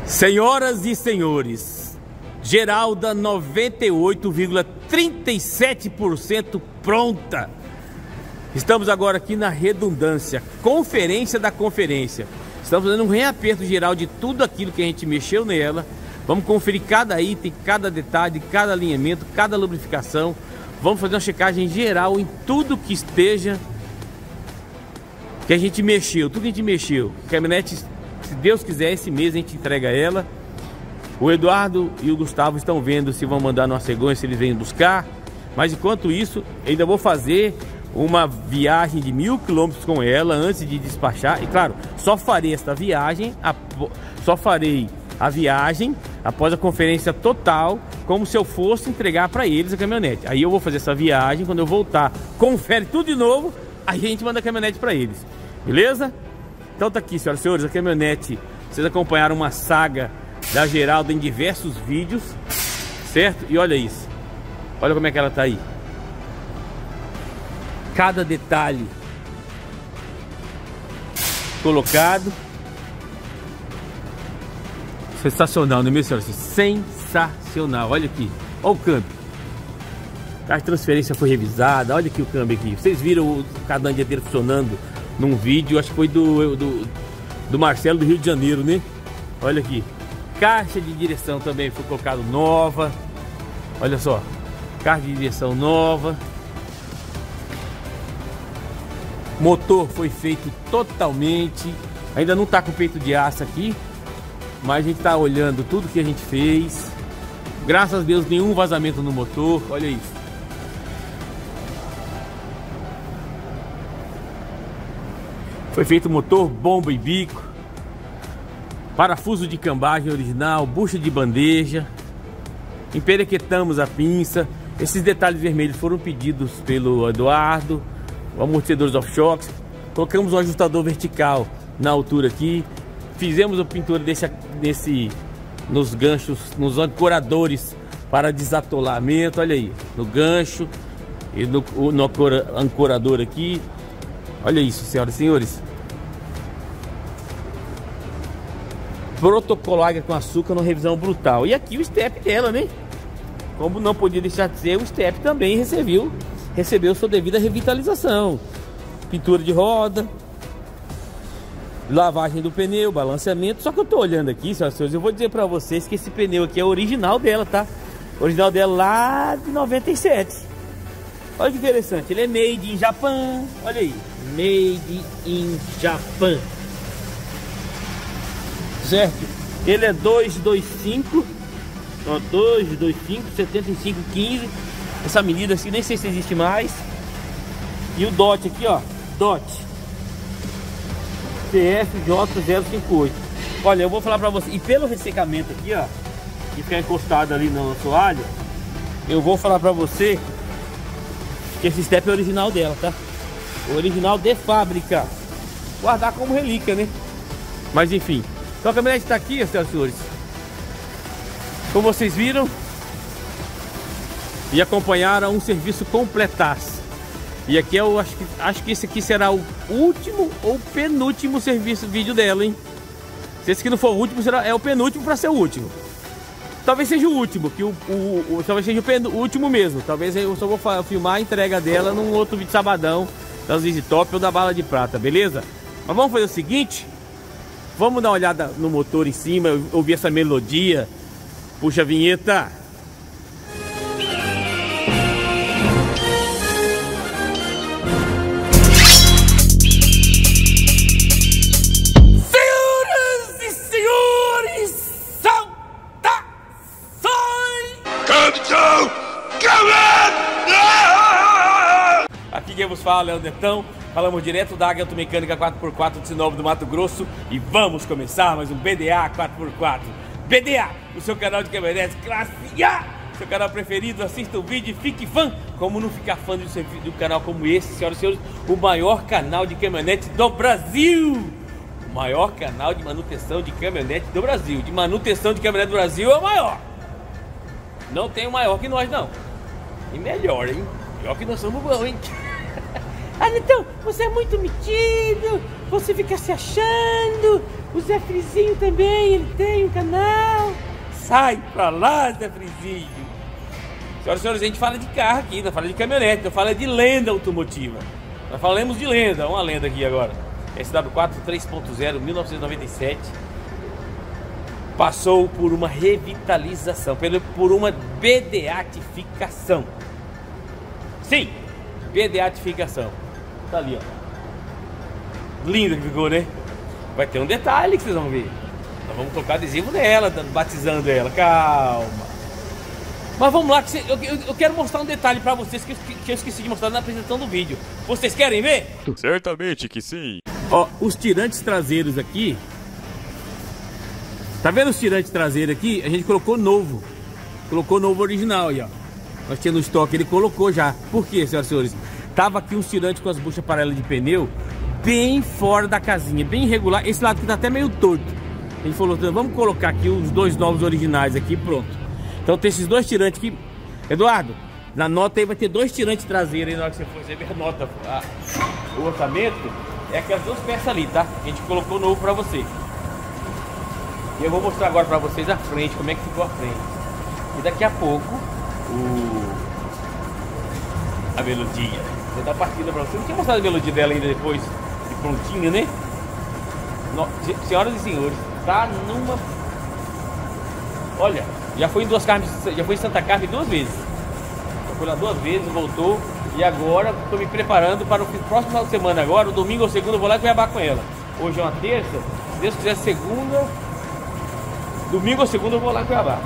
Senhoras e senhores, Geralda 98,37% pronta. Estamos agora aqui na redundância, conferência da conferência. Estamos fazendo um reaperto geral de tudo aquilo que a gente mexeu nela. Vamos conferir cada item, cada detalhe, cada alinhamento, cada lubrificação. Vamos fazer uma checagem geral em tudo que esteja, que a gente mexeu, tudo que a gente mexeu. A caminhonete, se Deus quiser, esse mês a gente entrega ela. O Eduardo e o Gustavo estão vendo se vão mandar numa cegonha, se eles vêm buscar. Mas enquanto isso, ainda vou fazer uma viagem de 1000 km com ela antes de despachar. E claro, só farei esta viagem, a viagem após a conferência total, como se eu fosse entregar para eles a caminhonete. Aí eu vou fazer essa viagem, quando eu voltar, confere tudo de novo, aí a gente manda a caminhonete para eles. Beleza? Então tá aqui, senhoras e senhores, a caminhonete. Vocês acompanharam uma saga da Geralda em diversos vídeos, certo? E olha isso. Olha como é que ela tá aí. Cada detalhe colocado. Sensacional, não é mesmo, senhoras? Sensacional. Olha aqui. Olha o câmbio. A transferência foi revisada. Olha aqui o câmbio aqui. Vocês viram o cardan dianteiro funcionando num vídeo, acho que foi do Marcelo do Rio de Janeiro, né? Olha aqui. Caixa de direção também foi colocado nova. Olha só. Caixa de direção nova. Motor foi feito totalmente. Ainda não está com peito de aço aqui, mas a gente está olhando tudo que a gente fez. Graças a Deus, nenhum vazamento no motor. Olha isso. Foi feito motor, bomba e bico, parafuso de cambagem original, bucha de bandeja. Emperequetamos a pinça. Esses detalhes vermelhos foram pedidos pelo Eduardo. Amortecedores off-shocks. Colocamos um ajustador vertical na altura aqui. Fizemos a pintura nos ganchos, nos ancoradores para desatolamento. Olha aí, no gancho e no ancorador aqui. Olha isso, senhoras e senhores. Protocolar com açúcar numa revisão brutal. E aqui o step dela, né? Como não podia deixar de ser, o step também recebeu sua devida revitalização. Pintura de roda, lavagem do pneu, balanceamento. Só que eu tô olhando aqui, senhoras e senhores, eu vou dizer pra vocês que esse pneu aqui é o original dela, tá? O original dela lá de 97. Olha que interessante, ele é made in Japan. Olha aí, made in Japan. Certo? Ele é 225, ó, 225, 75, 15. Essa medida assim, nem sei se existe mais. E o DOT aqui, ó, DOT CFJ058. Olha, eu vou falar pra você, e pelo ressecamento aqui, ó, que fica encostado ali no assoalho, eu vou falar pra você que esse step é original dela, tá? O original de fábrica. Guardar como relíquia, né? Mas enfim. Então a caminhonete tá aqui, senhoras e senhores. Como vocês viram e acompanharam, um serviço completaço. E aqui eu acho que esse aqui será o último ou penúltimo vídeo dela, hein? Se esse aqui não for o último, é o penúltimo para ser o último. Talvez seja o último, que talvez seja o último mesmo. Talvez eu só vou filmar a entrega dela num outro vídeo sabadão, das Easy Top ou da Bala de Prata, beleza? Mas vamos fazer o seguinte. Vamos dar uma olhada no motor em cima, ouvir essa melodia. Puxa a vinheta. Senhoras e senhores, saudações! Capitão! Aqui quem vos fala é o Netão. Falamos direto da Águia Automecânica 4x4 de Sinop do Mato Grosso. E vamos começar mais um BDA 4x4. BDA, o seu canal de caminhonetes classe A. Seu canal preferido, assista o vídeo e fique fã. Como não ficar fã de um canal como esse, senhoras e senhores? O maior canal de caminhonete do Brasil. O maior canal de manutenção de caminhonete do Brasil. De manutenção de caminhonete do Brasil é o maior. Não tem o maior que nós, não. E melhor, hein? Melhor que nós somos bons, hein? Ah, então, você é muito metido, você fica se achando, O Zé Frizinho também, ele tem um canal. Sai pra lá, Zé Frizinho. Senhoras e senhores, a gente fala de carro aqui, não fala de caminhonete, não fala de lenda automotiva. Nós falamos de lenda, uma lenda aqui agora. SW4 3.0, 1997. Passou por uma revitalização, por uma bedeatificação. Sim, bedeatificação. Tá ali, ó. Linda que ficou, né? Vai ter um detalhe que vocês vão ver. Nós vamos colocar adesivo nela, batizando ela. Calma. Mas vamos lá, que eu quero mostrar um detalhe pra vocês que eu esqueci de mostrar na apresentação do vídeo. Vocês querem ver? Certamente que sim. Ó, os tirantes traseiros aqui. Tá vendo os tirantes traseiros aqui? A gente colocou novo. Colocou novo original aí, ó. Nós tínhamos no estoque, ele colocou já. Por quê, senhoras e senhores? Tava aqui uns tirantes com as buchas paralelas de pneu bem fora da casinha, bem irregular. Esse lado aqui tá até meio torto. A gente falou, vamos colocar aqui os dois novos originais aqui, pronto. Então tem esses dois tirantes aqui. Eduardo, na nota aí vai ter dois tirantes traseiros aí na hora que você for ver a nota, o orçamento. É aquelas duas peças ali, tá? A gente colocou novo pra você. E eu vou mostrar agora pra vocês a frente, como é que ficou a frente. E daqui a pouco, a melodia. Vou dar partida pra você. Não tinha mostrado a melodia dela ainda depois de prontinha, né? Senhoras e senhores, tá numa... Olha, já foi em Santa Carmen 2 vezes. Já foi lá 2 vezes, voltou. E agora estou me preparando para o próximo final de semana agora. O domingo ou segunda eu vou lá em Cuiabá com ela. Hoje é uma terça. Se Deus quiser, segunda. Domingo ou segunda eu vou lá em Cuiabá.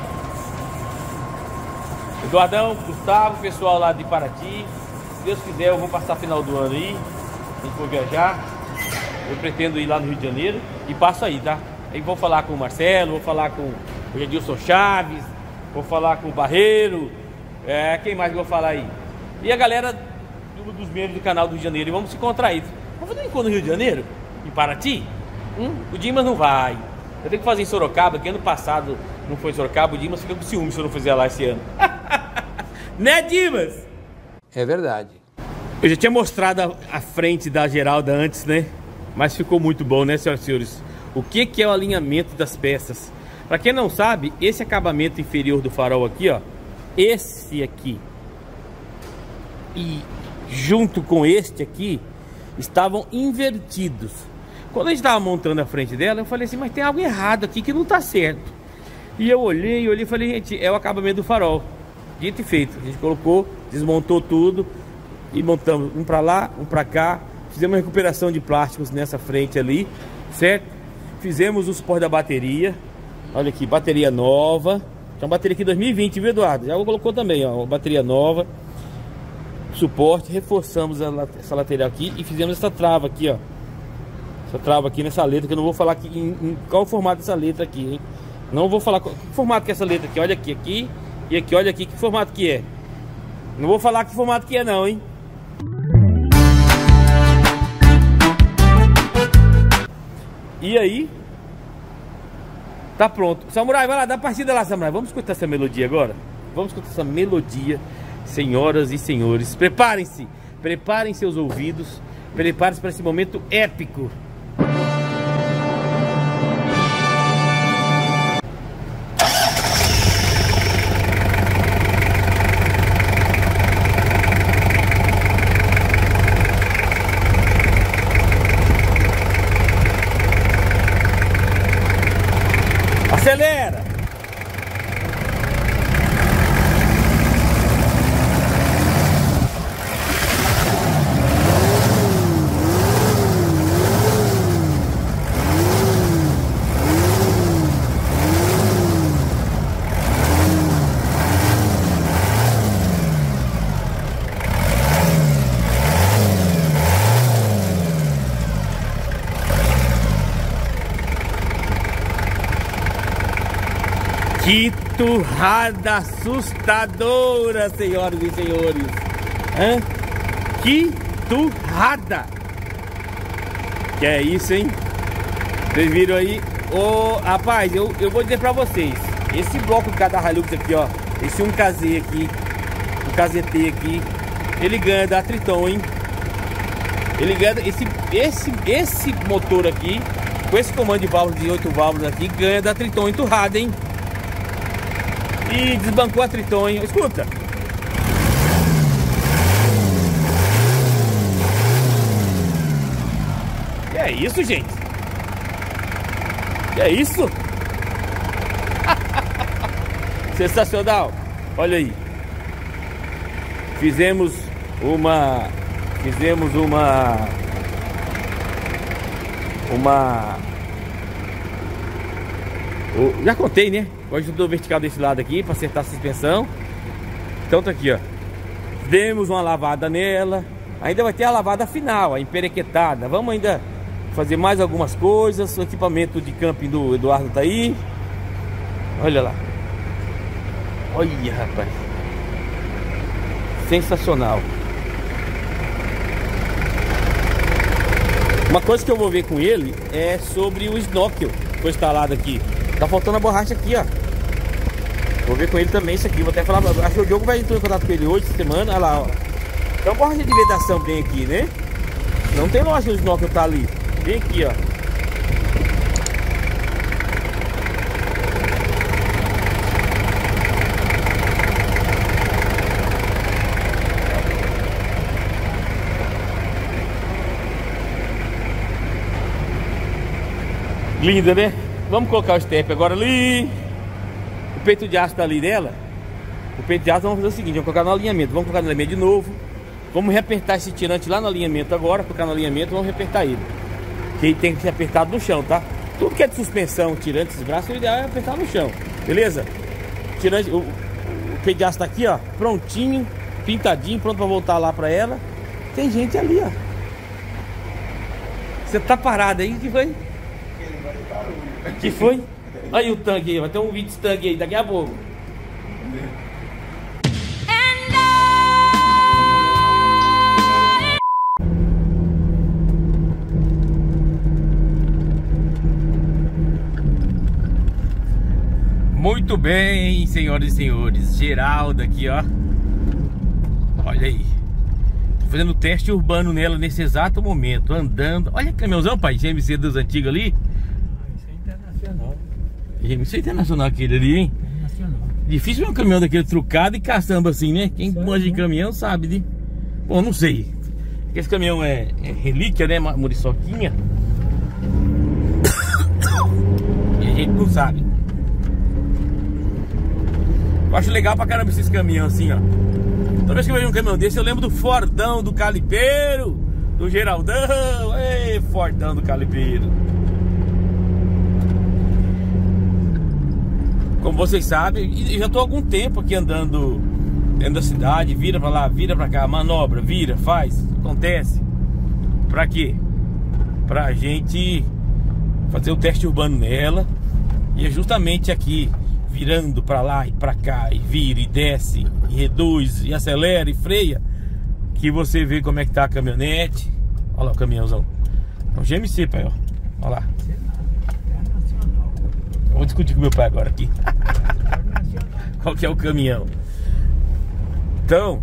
Eduardão, Gustavo, pessoal lá de Paraty. Se Deus quiser, eu vou passar final do ano aí. A gente for viajar. Eu pretendo ir lá no Rio de Janeiro. E passo aí, tá? Aí vou falar com o Marcelo, vou falar com o Edilson Chaves, vou falar com o Barreiro. Quem mais que eu vou falar aí? E a galera dos membros do canal do Rio de Janeiro. E vamos se encontrar aí. Vamos fazer um encontro no Rio de Janeiro? Em Paraty? O Dimas não vai. Eu tenho que fazer em Sorocaba, que ano passado não foi em Sorocaba. O Dimas fica com ciúme se eu não fizer lá esse ano. Né, Dimas? É verdade. Eu já tinha mostrado a frente da Geralda antes, né? Mas ficou muito bom, né, senhoras e senhores? O que é o alinhamento das peças? Para quem não sabe, esse acabamento inferior do farol aqui, ó. Esse aqui e junto com este aqui estavam invertidos. Quando a gente estava montando a frente dela, eu falei assim, mas tem algo errado aqui que não tá certo. E eu olhei e falei, gente, é o acabamento do farol. Dito e feito, a gente colocou, desmontou tudo e montamos um para lá, um para cá. Fizemos uma recuperação de plásticos nessa frente ali, certo? Fizemos o suporte da bateria. Olha aqui, bateria nova. Tem uma bateria aqui 2020, viu, Eduardo? Já colocou também, ó, uma bateria nova. Suporte, reforçamos essa lateral aqui e fizemos essa trava aqui, ó. Essa trava aqui nessa letra, que eu não vou falar aqui em qual formato dessa letra aqui, hein? Não vou falar que formato que é essa letra aqui. Olha aqui e aqui, olha aqui que formato que é. Não vou falar que formato que é não, hein? E aí, tá pronto. Samurai, vai lá, dá a partida lá, Samurai. Vamos escutar essa melodia agora? Vamos escutar essa melodia, senhoras e senhores. Preparem-se, preparem seus ouvidos, preparem-se para esse momento épico. Acelera! Que turrada assustadora, senhoras e senhores. Hã? Que turrada! Que é isso, hein? Vocês viram aí? Ô, rapaz, eu vou dizer pra vocês. Esse bloco cada Hilux aqui, ó. Esse 1KZ aqui, o KZT aqui, ele ganha da Triton, hein? Ele ganha esse motor aqui. Com esse comando de válvulas de 8 válvulas aqui, ganha da Triton enturrada, hein? E desbancou a Triton, hein? Escuta. Que é isso, gente? Que é isso? Sensacional. Olha aí. Fizemos uma já contei, né? O ajustador vertical desse lado aqui para acertar a suspensão. Então tá aqui, ó. Demos uma lavada nela. Ainda vai ter a lavada final, a emperequetada. Vamos ainda fazer mais algumas coisas. O equipamento de camping do Eduardo tá aí. Olha lá. Olha, rapaz. Sensacional. Uma coisa que eu vou ver com ele é sobre o snorkel que foi instalado aqui. Tá faltando a borracha aqui, ó. Vou ver com ele também isso aqui. Vou até falar. Acho que o Diogo vai entrar em contato com ele hoje, essa semana. Olha lá, ó. Então, borracha de vedação bem aqui, né? Não tem lógica o snorkel tá ali. Bem aqui, ó. Linda, né? Vamos colocar o step agora ali. O peito de aço tá ali dela. O peito de aço vamos fazer o seguinte: vamos colocar no alinhamento. Vamos colocar no alinhamento de novo. Vamos reapertar esse tirante lá no alinhamento agora. Colocar no alinhamento, vamos reapertar ele. Que ele tem que ser apertado no chão, tá? Tudo que é de suspensão, tirante, esses braços, o ideal é apertar no chão. Beleza? Tirante, o peito de aço tá aqui, ó. Prontinho, pintadinho, pronto pra voltar lá pra ela. Tem gente ali, ó. Você tá parado aí, que foi? Que foi? Olha aí o tanque aí, vai ter um vídeo desse tanque aí daqui a pouco. Muito bem, senhoras e senhores. Geraldo aqui, ó. Olha aí. Tô fazendo teste urbano nela nesse exato momento. Andando. Olha que caminhãozão, pai. GMC dos antigos ali. Isso é internacional aquele ali, hein? Internacional. Difícil ver um caminhão daquele trucado e caçamba assim, né? Quem manja de caminhão sabe de... Bom, não sei. Esse caminhão é relíquia, né? Muriçoquinha. E a gente não sabe. Eu acho legal pra caramba esses caminhões assim, ó. Toda vez que eu vejo um caminhão desse, eu lembro do Fordão do Calipeiro, do Geraldão. Ei, Fordão do Calipeiro. Como vocês sabem, já estou há algum tempo aqui andando dentro da cidade. Vira para lá, vira para cá, manobra, vira, faz, acontece. Para quê? Pra gente fazer o teste urbano nela. E é justamente aqui, virando para lá e para cá, e vira e desce, e reduz, e acelera e freia, que você vê como é que tá a caminhonete. Olha lá o caminhãozão. É um GMC, pai, ó. Olha lá. Vou discutir com meu pai agora aqui. Qual que é o caminhão? Então,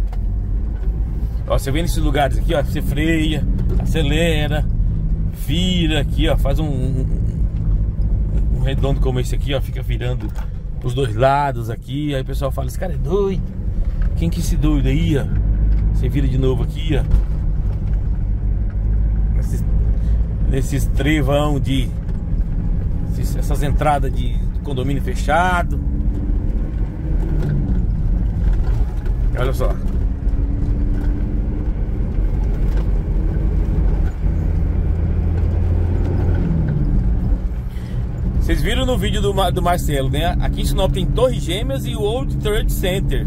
ó, você vem nesses lugares aqui, ó, você freia, acelera, vira aqui, ó, faz um redondo como esse aqui, ó, fica virando os dois lados aqui. Aí o pessoal fala, esse cara é doido. Quem que é esse doido aí, ó? Você vira de novo aqui, ó. Nesses trevão de... essas entradas de condomínio fechado. Olha só. Vocês viram no vídeo do Marcelo, né? Aqui em Sinop tem Torres Gêmeas e o World Trade Center.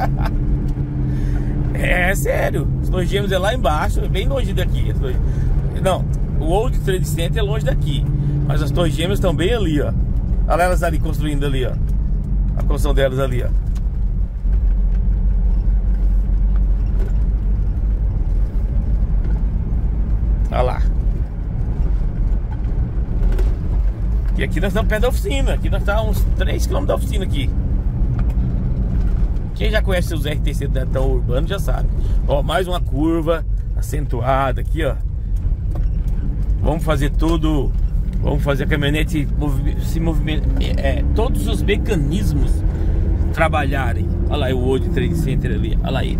É sério. As Torres Gêmeas é lá embaixo, é bem longe daqui. Não, o World Trade Center é longe daqui, mas as Torres Gêmeas estão bem ali, ó. Olha elas ali construindo ali, ó. A construção delas ali, ó. Olha lá. E aqui nós estamos perto da oficina. Aqui nós estamos uns 3 km da oficina aqui. Quem já conhece os RTC da Urbano já sabe. Ó, mais uma curva acentuada aqui, ó. Vamos fazer todo Vamos fazer a caminhonete se movimentar, todos os mecanismos trabalharem. Olha lá o World Trade Center ali, olha lá ele.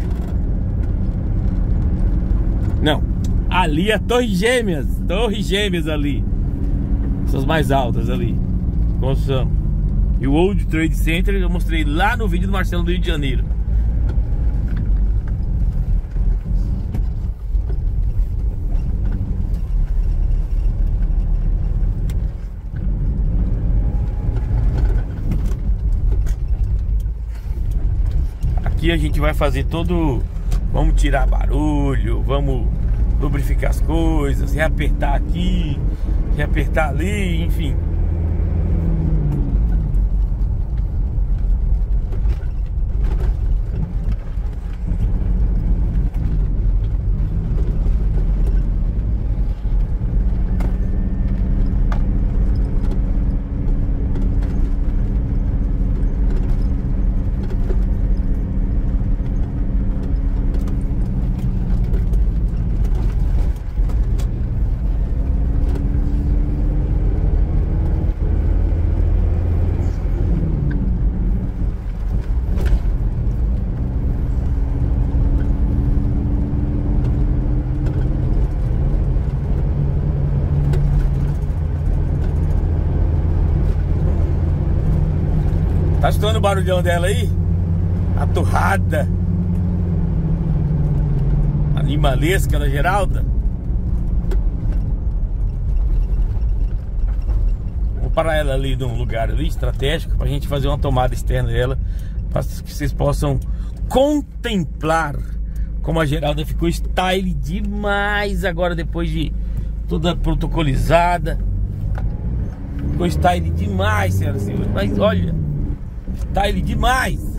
Não, ali é Torres Gêmeas ali. Essas mais altas ali. Construção. E o World Trade Center eu mostrei lá no vídeo do Marcelo do Rio de Janeiro. Aqui a gente vai fazer todo... Vamos tirar barulho, vamos lubrificar as coisas, reapertar aqui, reapertar ali, enfim. Tá escutando o barulhão dela aí? A torrada animalesca da Geralda. Vou parar ela ali num lugar ali estratégico pra gente fazer uma tomada externa dela, para que vocês possam contemplar como a Geralda ficou style demais agora, depois de toda protocolizada. Ficou style demais, senhoras e senhores. Mas olha, style demais.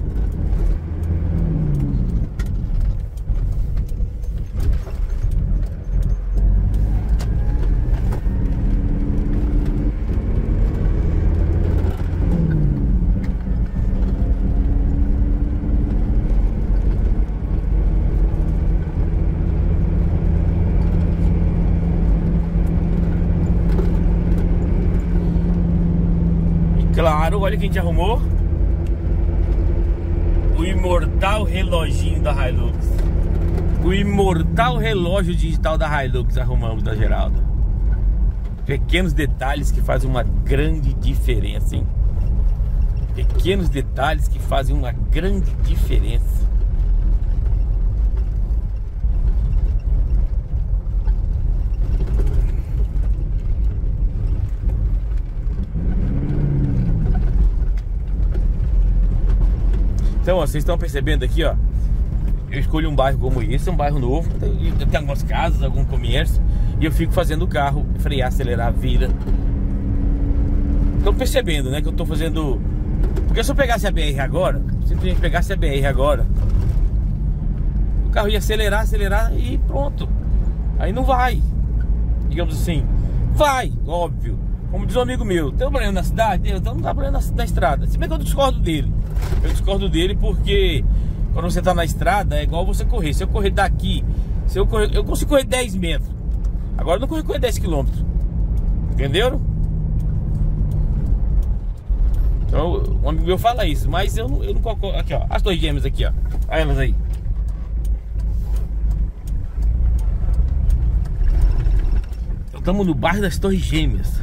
Claro, olha quem te arrumou. O imortal reloginho da Hilux. O imortal relógio digital da Hilux arrumamos da Geralda. Pequenos detalhes que fazem uma grande diferença, hein? Pequenos detalhes que fazem uma grande diferença. Então, ó, vocês estão percebendo aqui, ó. Eu escolho um bairro como esse, um bairro novo, tem algumas casas, algum comércio, e eu fico fazendo o carro frear, acelerar, vira. Estão percebendo, né, que eu tô fazendo... Porque se eu pegasse a BR agora, simplesmente pegasse a BR agora, o carro ia acelerar e pronto. Aí não vai. Digamos assim, vai, óbvio. Como diz um amigo meu, tem um problema na cidade? Então não dá problema na estrada. Se bem que eu discordo dele. Eu discordo dele porque quando você tá na estrada é igual você correr. Se eu correr daqui, eu consigo correr 10 metros. Agora eu não consigo correr 10 km. Entenderam? Então um amigo meu fala isso, mas eu não concordo. Aqui, ó, as Torres Gêmeas aqui, ó. Olha elas aí. Então estamos no bairro das Torres Gêmeas.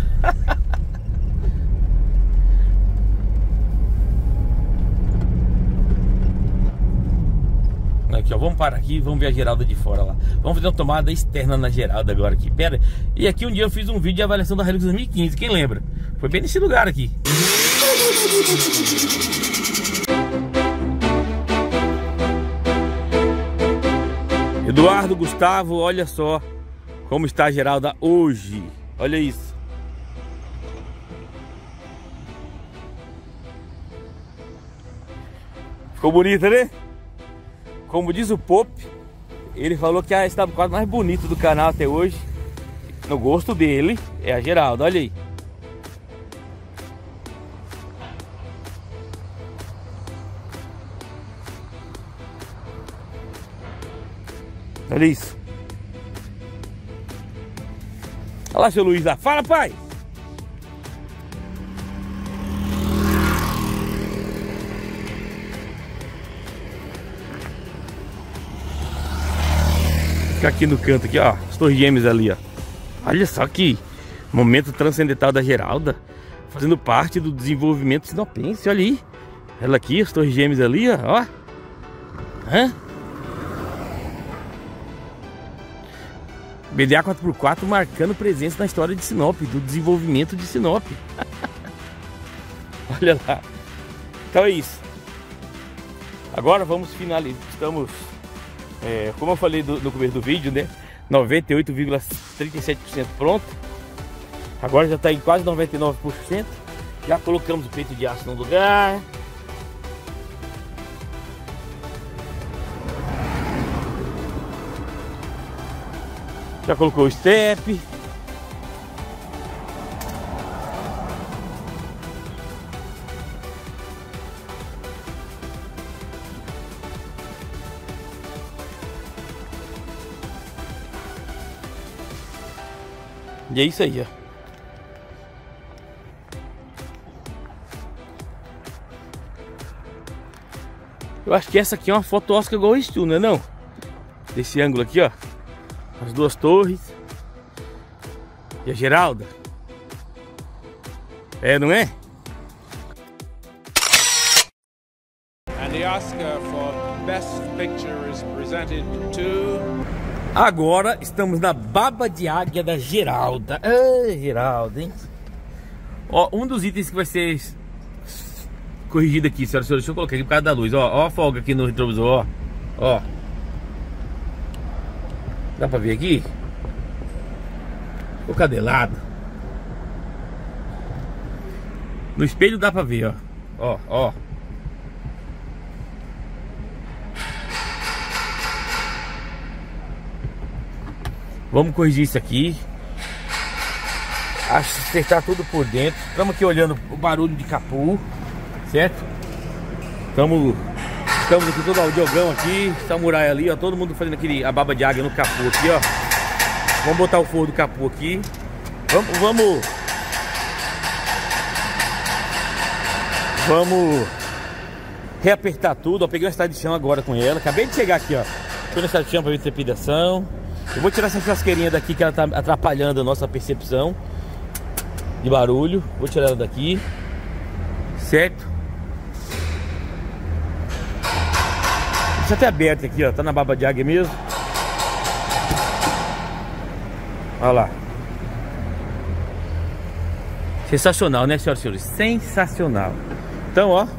Aqui, ó, vamos parar aqui, vamos ver a Geralda de fora lá. Vamos fazer uma tomada externa na Geralda agora aqui. Pera, e aqui um dia eu fiz um vídeo de avaliação da Hilux 2015, quem lembra? Foi bem nesse lugar aqui. Eduardo, Gustavo, olha só como está a Geralda hoje. Olha isso. Ficou bonita, né? Como diz o Pop, ele falou que esse o quadro mais bonito do canal até hoje, no gosto dele, é a Geralda. Olha aí. Olha isso. Olha lá, seu Luiz lá. Fala, pai. ficar aqui no canto aqui, ó. As torres gêmeas ali, ó. Olha só que momento transcendental da Geralda, fazendo parte do desenvolvimento sinopense. Olha aí. Ela aqui, as torres gêmeas ali, ó. Hã? BDA 4x4 marcando presença na história de Sinop, do desenvolvimento de Sinop. Olha lá. Então é isso. Agora vamos finalizar. Estamos, como eu falei no começo do vídeo, né? 98,37% pronto. Agora já está em quase 99%. Já colocamos o peito de aço no lugar. Já colocou o step. E é isso aí, ó. Eu acho que essa aqui é uma foto Oscar igual isso, não é não? Desse ângulo aqui, ó. As duas torres. E a Geralda. É, não é? And the Oscar for Best Picture is presented to... Agora estamos na baba de águia da Geralda. Ah, Geralda, hein? Ó, um dos itens que vai ser corrigido aqui, senhoras e senhores, deixa eu colocar aqui por causa da luz. Ó a folga aqui no retrovisor, ó. Dá pra ver aqui? O cadelado. No espelho dá pra ver, ó. Vamos corrigir isso aqui. Acertar tudo por dentro. Estamos aqui olhando o barulho de capô, certo? Estamos aqui todo o audiogão aqui, samurai ali, ó. Todo mundo fazendo a baba de águia no capô aqui, ó. Vamos botar o forro do capô aqui. Vamos reapertar tudo, ó. Peguei uma estrada de chão agora com ela. Acabei de chegar aqui, ó. Tô na estrada de chão pra ver trepidação. Eu vou tirar essa churrasqueirinha daqui que ela tá atrapalhando a nossa percepção de barulho. Vou tirar ela daqui, certo? Deixa até aberto aqui, ó. Tá na baba de águia mesmo. Olha lá. Sensacional, né, senhoras e senhores? Sensacional. Então, ó.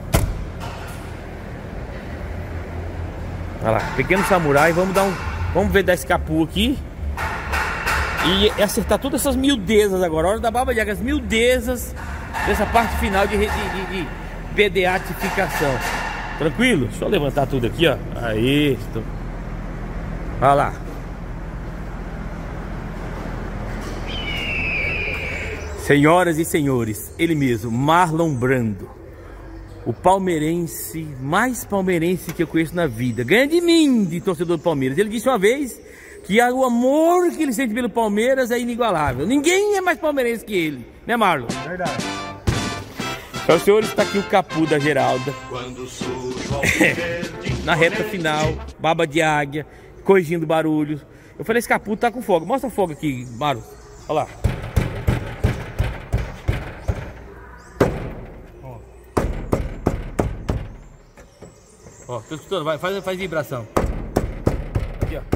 Olha lá, pequeno samurai. Vamos vedar esse capô aqui e acertar todas essas miudezas agora. A hora da baba de águia, as miudezas dessa parte final de BDAtificação. Tranquilo? Deixa eu levantar tudo aqui, ó. Aí, olha lá. Senhoras e senhores, ele mesmo, Marlon Brando, o palmeirense mais palmeirense que eu conheço na vida. Ganha de mim, de torcedor do Palmeiras. Ele disse uma vez que o amor que ele sente pelo Palmeiras é inigualável. Ninguém é mais palmeirense que ele, né, Marlon? Verdade. Então, senhores, está aqui o capô da Geralda. Na reta final, baba de águia, corrigindo barulhos. Eu falei, esse capô tá com fogo. Mostra a fogo aqui, Marlon. Olha lá. Ó, tô escutando, vai, faz vibração. Aqui, ó.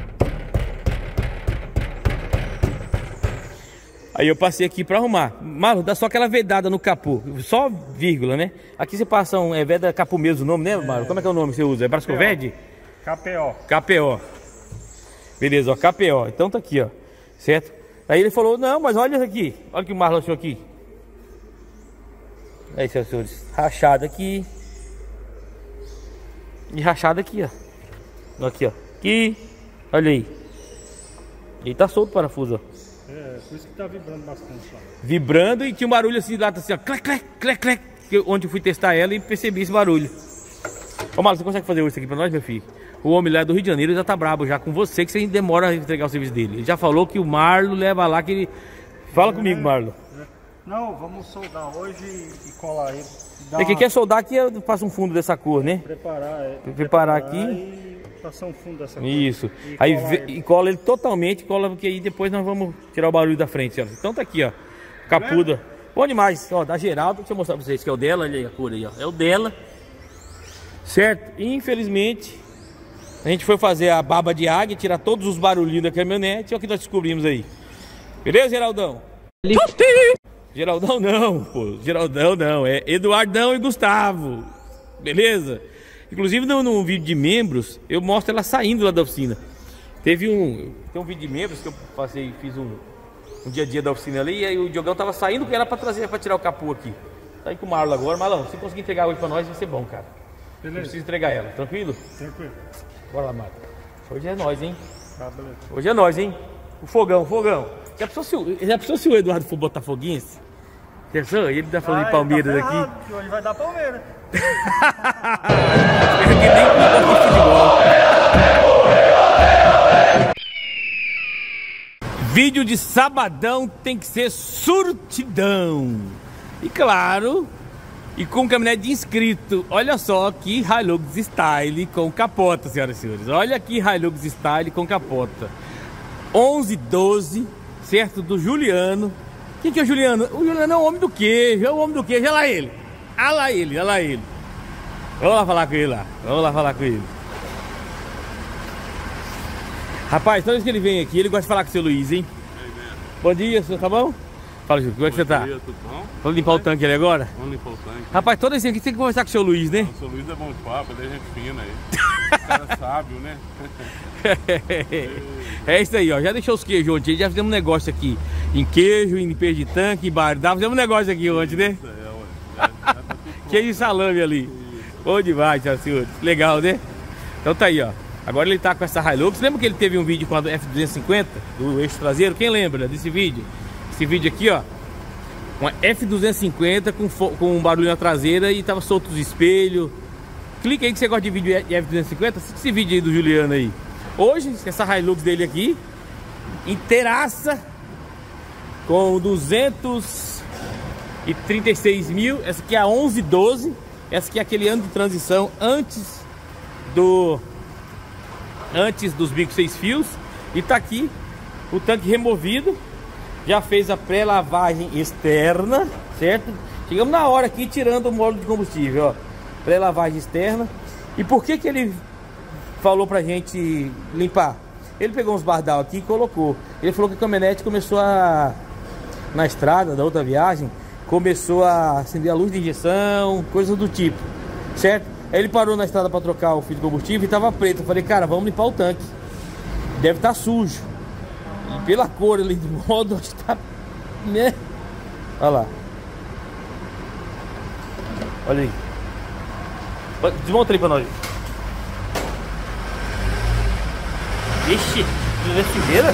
Aí eu passei aqui pra arrumar. Marlon, dá só aquela vedada no capô. Só vírgula, né? Aqui você passa veda capô mesmo o nome, né, Marlon? Como é que é o nome que você usa? É Brascoved? KPO. Beleza, ó, KPO. Então tá aqui, ó. Certo? Aí ele falou, não, mas olha isso aqui. Olha o que o Marlon achou aqui. Aí, senhores, rachado aqui. E rachado aqui, ó. Aqui, ó. Aqui. Olha aí. E tá solto o parafuso, ó. É, por isso que tá vibrando bastante lá. Vibrando e tinha um barulho assim lá, assim, ó. Clec, clec, clec, clec. Onde eu fui testar ela e percebi esse barulho. Ô, Marlon, você consegue fazer isso aqui pra nós, meu filho? O homem lá do Rio de Janeiro já tá brabo já com você, que você demora a entregar o serviço dele. Ele já falou que o Marlon leva lá que ele... Fala comigo, Marlon. Não, vamos soldar hoje e colar ele. Quem quer soldar aqui, eu faço um fundo dessa cor, né? Preparar Preparar aqui. rotação fundo dessa coisa. Isso. E Aí cola ele. e cola ele totalmente, cola, porque aí depois nós vamos tirar o barulho da frente, ó. Então tá aqui, ó. Capuda. Bom demais, ó, da Geraldo. Deixa eu mostrar pra vocês que é o dela, olha aí a cor aí, ó. É o dela. Certo? Infelizmente, a gente foi fazer a baba de águia, tirar todos os barulhinhos da caminhonete. Olha o que nós descobrimos aí. Beleza, Geraldão? Geraldão não, pô. Geraldão não. É Eduardão e Gustavo. Beleza? Inclusive no vídeo de membros, eu mostro ela saindo lá da oficina. Tem um vídeo de membros que eu fiz um dia a dia da oficina ali. E aí o Diogão tava saindo com ela pra trazer, pra tirar o capô aqui. Tá aí com o Marlon agora. Marlon, se conseguir entregar hoje pra nós, vai ser bom, cara. Beleza. Não precisa entregar ela, tranquilo? Tranquilo. Bora lá, Marlon. Hoje é nós, hein? Tá, beleza. Hoje é nós, hein? O fogão. Já pensou se o Eduardo for botafoguense? Pensou? Ele tá falando de Palmeiras aqui. Que hoje vai dar Palmeiras. Espero que nem com futebol. Vídeo de sabadão tem que ser surtidão. E claro, e com caminhonete de inscrito. Olha só que Hilux Style com capota, senhoras e senhores. Olha aqui Hilux Style com capota. 1112, certo? Do Juliano. Quem que é o Juliano? O Juliano é o homem do queijo, olha lá ele. Olha lá ele. Vamos lá falar com ele lá. Rapaz, toda vez que ele vem aqui, ele gosta de falar com o seu Luiz, hein? Bom dia, senhor, tá bom? Fala, Júlio, como é que você tá? Bom dia, tudo bom? Vamos limpar o tanque ali agora? Vamos limpar o tanque. Rapaz, toda vez que tem que conversar com o seu Luiz, né? O seu Luiz é bom de papo, ele é gente fina aí. O cara sábio, né? É isso aí, ó. Já deixou os queijos ontem. Já fizemos um negócio aqui em queijo, em limpeza de tanque, em bardal. Fizemos um negócio aqui ontem, né? Isso é, ué. Já tá tudo pronto. Queijo e salame ali. Bom demais, senhoras e senhores. Legal, né? Então tá aí, ó. Agora ele tá com essa Hilux. Lembra que ele teve um vídeo com a F250 do eixo traseiro? Quem lembra desse vídeo? Esse vídeo aqui, ó. Uma F250 com um barulho na traseira e tava solto os espelhos. Clica aí que você gosta de vídeo de F250. Assiste esse vídeo aí do Juliano aí. Hoje, essa Hilux dele aqui, inteiraça, com 236 mil. Essa aqui é a 1112. Essa aqui é aquele ano de transição antes dos bicos 6 fios. E tá aqui o tanque removido. Já fez a pré-lavagem externa, certo? Chegamos na hora aqui tirando o módulo de combustível, ó. Pré-lavagem externa. E por que ele falou pra gente limpar? Ele pegou uns bardal aqui e colocou. Ele falou que a caminhonete começou na estrada da outra viagem, começou a acender a luz de injeção, coisas do tipo, certo? Aí ele parou na estrada para trocar o fio de combustível e tava preto. Eu falei, cara, vamos limpar o tanque. Deve estar sujo. E pela cor ali do modo, acho que tá, né? Olha lá. Olha aí. Desmonta aí pra nós. Ixi, fileira.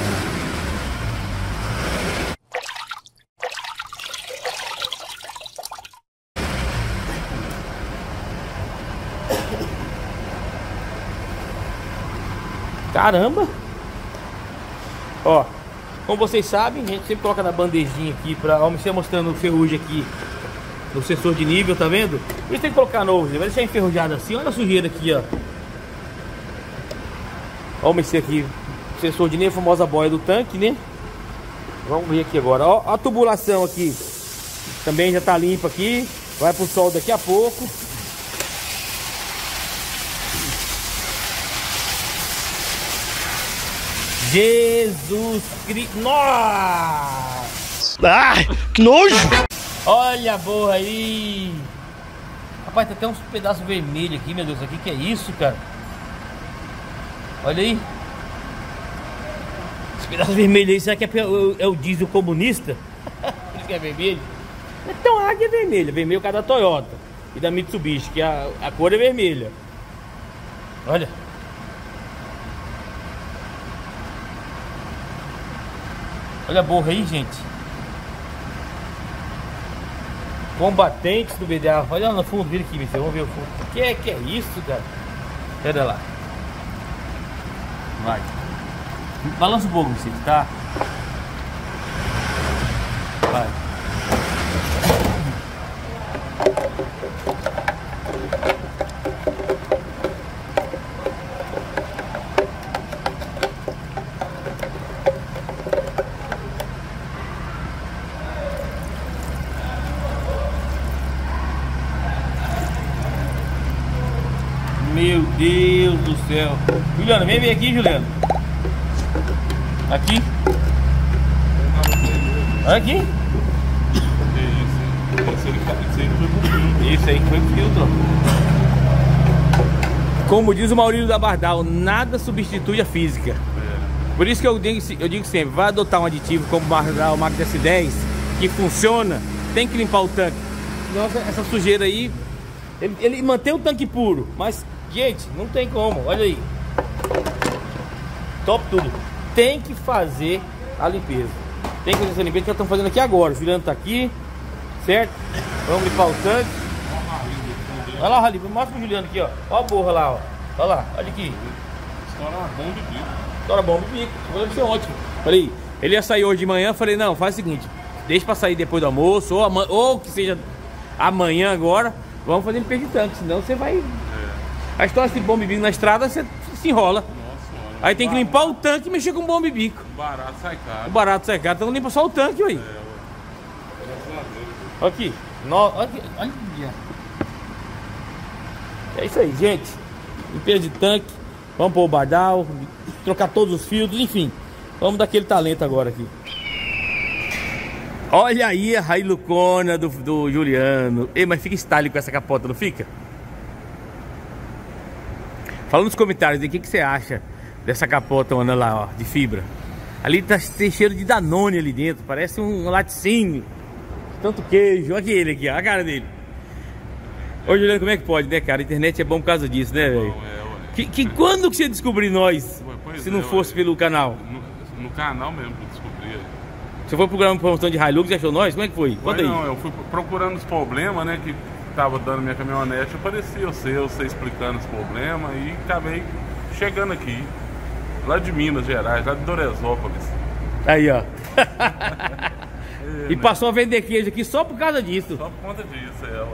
Caramba! Ó, como vocês sabem, a gente sempre coloca na bandejinha aqui pra você mostrando ferrugem aqui no sensor de nível, tá vendo? Por isso tem que colocar novo, vai deixar enferrujado assim. Olha a sujeira aqui, ó. Olha esse aqui, sensor de nível, a famosa boia do tanque, né? Vamos ver aqui agora. Ó, a tubulação aqui também já tá limpa aqui. Vai pro sol daqui a pouco. Jesus Cristo! Nossa! Ai, que nojo! Olha a borra aí! Rapaz, tem até uns pedaços vermelhos aqui, meu Deus. Aqui que é isso, cara? Olha aí! Esse pedaço vermelho aí, será que é o diesel comunista? Por isso que é vermelho? Então a águia é vermelha, vermelho cada Toyota e da Mitsubishi, que a cor é vermelha. Olha! Olha a borra aí, gente. Combatentes do BDA. Olha lá no fundo, vira aqui, vamos ver o fundo. Que é isso, cara? Pera lá. Vai. Balança um pouco, você tá? Vai. Meu Deus do céu. Juliano, vem aqui, Juliano. Aqui. Olha aqui. Isso aí foi pro filtro. Como diz o Maurílio da Bardal, nada substitui a física. Por isso que eu digo sempre, vai adotar um aditivo como o Bardal Max S10, que funciona, tem que limpar o tanque. Nossa, essa sujeira aí, ele mantém o tanque puro, mas, gente, não tem como, olha aí. Top tudo. Tem que fazer a limpeza. Tem que fazer essa limpeza que nós estamos fazendo aqui agora. O Juliano tá aqui, certo? Vamos limpar o tanque. Olha lá o rali, mostra pro Juliano aqui, ó. Olha a borra lá, ó. Olha lá, olha aqui. Estoura bomba de bico. Estoura bomba de bico. Vai ser ótimo. Falei, ele ia sair hoje de manhã. Falei, não, faz o seguinte: deixa pra sair depois do almoço, ou que seja amanhã agora. Vamos fazer limpeza de tanque, senão você vai. A história de bomba de bico na estrada, você se enrola. Nossa, aí tem que limpar o tanque e mexer com bomba de bico. O barato sai caro. O barato sai caro, então limpa só o tanque, aí. Olha aqui. Olha. É isso aí, gente. Limpeza de tanque. Vamos pôr o bardal, trocar todos os filtros, enfim. Vamos dar aquele talento agora aqui. Olha aí a Hilucona do Juliano. Ei, mas fica style com essa capota, não fica? Fala nos comentários aí o que você acha dessa capota, olha lá, ó, de fibra. Ali tem cheiro de Danone ali dentro, parece um laticínio. Tanto queijo, olha ele aqui, ó, a cara dele. Ô Juliano, como é que pode, né, cara? A internet é bom por causa disso, né, velho? Quando que você descobriu nós? Se não fosse pelo canal? No canal mesmo que eu descobri. Você foi procurando promoção de Hilux e achou nós? Como é que foi? Conta aí. Não, eu fui procurando os problemas, né, que tava dando minha caminhonete. Aparecia você explicando os problemas e acabei chegando aqui. Lá de Minas Gerais, lá de Doresópolis. Aí, ó. E passou a vender queijo aqui só por causa disso. Só por conta disso, olha.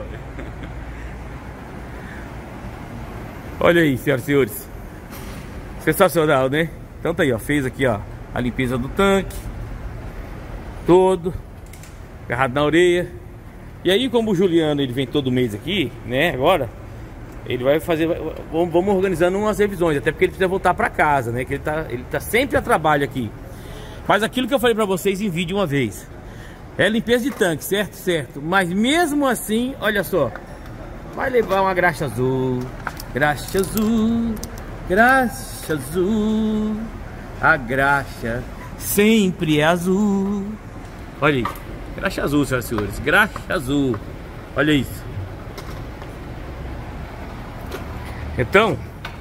Olha aí, senhoras e senhores. Sensacional, né? Então tá aí, ó. Fez aqui, ó, a limpeza do tanque todo, agarrado na orelha. E aí, como o Juliano, ele vem todo mês aqui, né, agora ele vai fazer, vamos organizando umas revisões, até porque ele precisa voltar pra casa, né, que ele tá sempre a trabalho aqui. Mas aquilo que eu falei pra vocês em vídeo uma vez, é limpeza de tanque, certo? Certo. Mas mesmo assim, olha só, vai levar uma graxa azul, graxa azul, graxa azul. A graxa sempre é azul. Olha aí, graxa azul, senhoras e senhores, graxa azul. Olha isso. Então,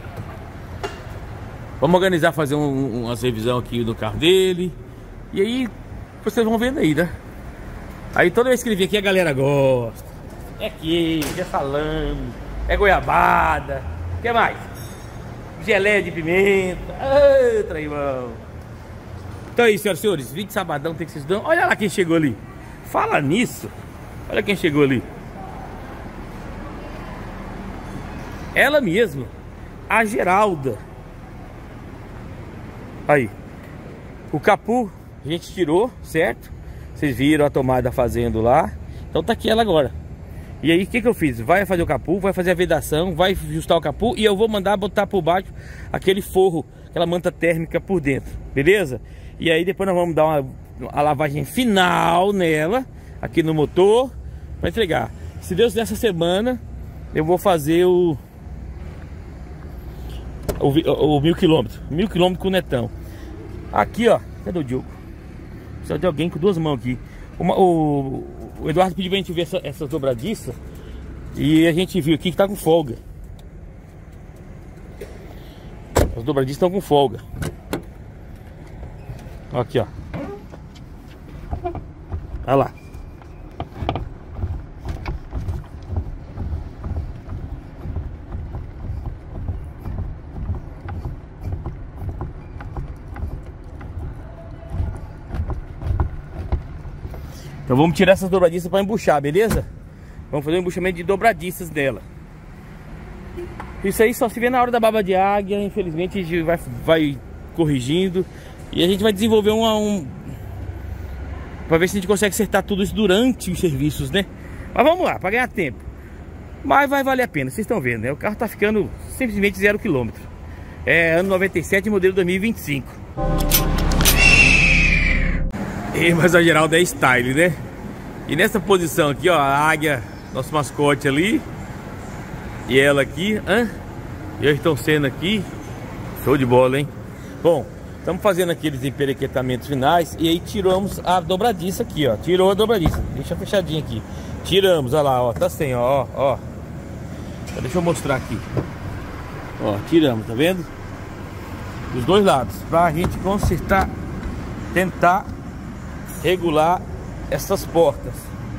vamos organizar, fazer umas revisão aqui do carro dele. E aí, vocês vão vendo aí, né? Aí toda vez que ele vem aqui a galera gosta. É queijo, é salame, é goiabada. O que mais? Geleia de pimenta. Eita, irmão. Então é isso, senhoras e senhores. Vídeo de sabadão tem que vocês dão. Olha lá quem chegou ali. Fala nisso. Olha quem chegou ali. Ela mesma, a Geralda. Aí. O capô a gente tirou, certo? Vocês viram a tomada fazendo lá. Então tá aqui ela agora. E aí o que eu fiz? Vai fazer o capô, vai fazer a vedação, vai ajustar o capô e eu vou mandar botar por baixo aquele forro, aquela manta térmica por dentro, beleza? E aí depois nós vamos dar uma lavagem final nela, aqui no motor, para entregar. Se Deus dessa semana eu vou fazer o 1000 km, 1000 km com o Netão. Aqui, ó, cadê o Diogo? Só de alguém com duas mãos aqui. O Eduardo pediu pra gente ver essas dobradiças. E a gente viu aqui que tá com folga. As dobradiças estão com folga. Aqui, ó. Olha lá. Então vamos tirar essas dobradiças para embuchar, beleza? Vamos fazer um embuchamento de dobradiças dela. Isso aí só se vê na hora da baba de águia. Infelizmente a gente vai corrigindo. E a gente vai desenvolver para ver se a gente consegue acertar tudo isso durante os serviços, né? Mas vamos lá, para ganhar tempo. Mas vai valer a pena, vocês estão vendo, né? O carro tá ficando simplesmente 0 km. É ano 97, modelo 2025. Mas a Geralda é style, né? E nessa posição aqui, ó, a águia, nosso mascote ali, e ela aqui, e eles estão sendo aqui. Show de bola, hein? Bom, estamos fazendo aqueles emperequetamentos finais. E aí tiramos a dobradiça aqui, ó. Tirou a dobradiça, deixa fechadinho aqui. Tiramos, olha lá, ó, tá sem, ó. Deixa eu mostrar aqui. Ó, tiramos, tá vendo? Dos dois lados, pra gente consertar, tentar regular essas portas.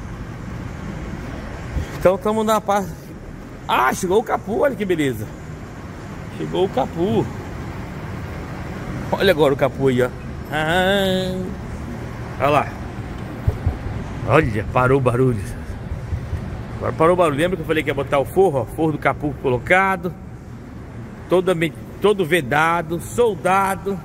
Então estamos na parte... chegou o capu, olha que beleza. Chegou o capu. Olha agora o capu aí, ó. Olha lá. Olha, parou o barulho. Agora parou o barulho. Lembra que eu falei que ia botar o forro, ó? Forro do capu colocado. Todo vedado, soldado.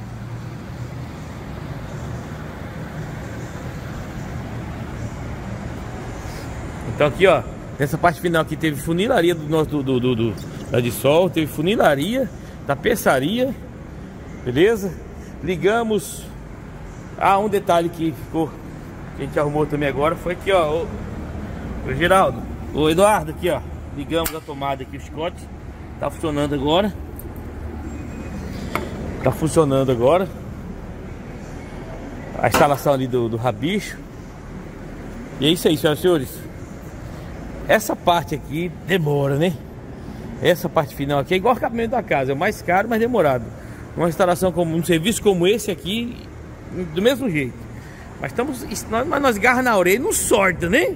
Então aqui, ó, nessa parte final aqui teve funilaria do nosso da de sol, teve funilaria, tapeçaria, beleza? Ligamos. Um detalhe que ficou, que a gente arrumou também agora, foi aqui, ó, o Geraldo, o Eduardo aqui, ó, ligamos a tomada aqui, o chicote, tá funcionando agora. Tá funcionando agora. A instalação ali do rabicho. E é isso aí, senhoras e senhores. Essa parte aqui demora, né? Essa parte final aqui é igual o acabamento da casa, é o mais caro, mas demorado. Uma instalação como um serviço como esse aqui, do mesmo jeito. Mas nós garra na orelha e não sorte, né?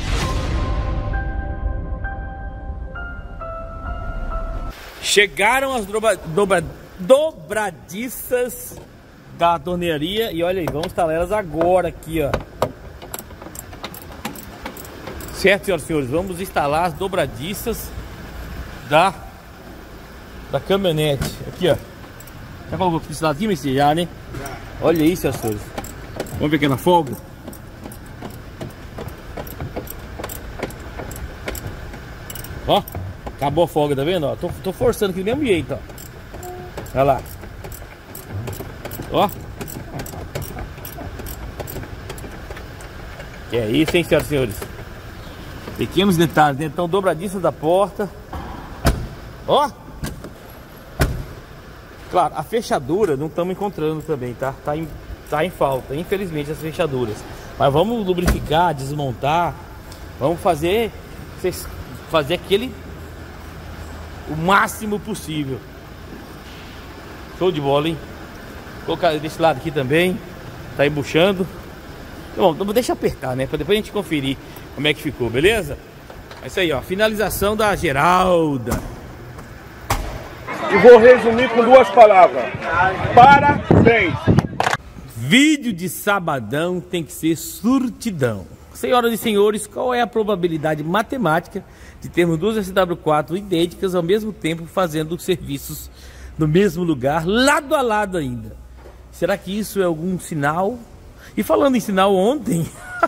Chegaram as dobradiças da tornearia e olha aí, vamos instalar elas agora aqui, ó. Certo, senhoras e senhores, vamos instalar as dobradiças da caminhonete. Aqui, ó. Já colocou aqui desse lado aqui, Messi? Já, né? Olha isso, senhoras e senhores. Vamos ver aqui na folga. Ó, acabou a folga, tá vendo? Ó, tô forçando aqui do mesmo jeito, ó. Olha lá. Ó. Que é isso, hein, senhoras e senhores? Pequenos detalhes, né? Então, dobradiça da porta. Ó. Claro, a fechadura não estamos encontrando também, tá? Tá em falta, infelizmente, as fechaduras. Mas vamos lubrificar, desmontar. Vamos fazer aquele o máximo possível. Show de bola, hein? Vou colocar desse lado aqui também. Tá embuchando. Bom, então deixa apertar, né? Pra depois a gente conferir como é que ficou, beleza? É isso aí, ó. Finalização da Geralda. E vou resumir com 2 palavras. Parabéns! Vídeo de sabadão tem que ser surtidão. Senhoras e senhores, qual é a probabilidade matemática de termos 2 SW4 idênticas ao mesmo tempo fazendo serviços no mesmo lugar, lado a lado ainda? Será que isso é algum sinal? E falando em sinal, ontem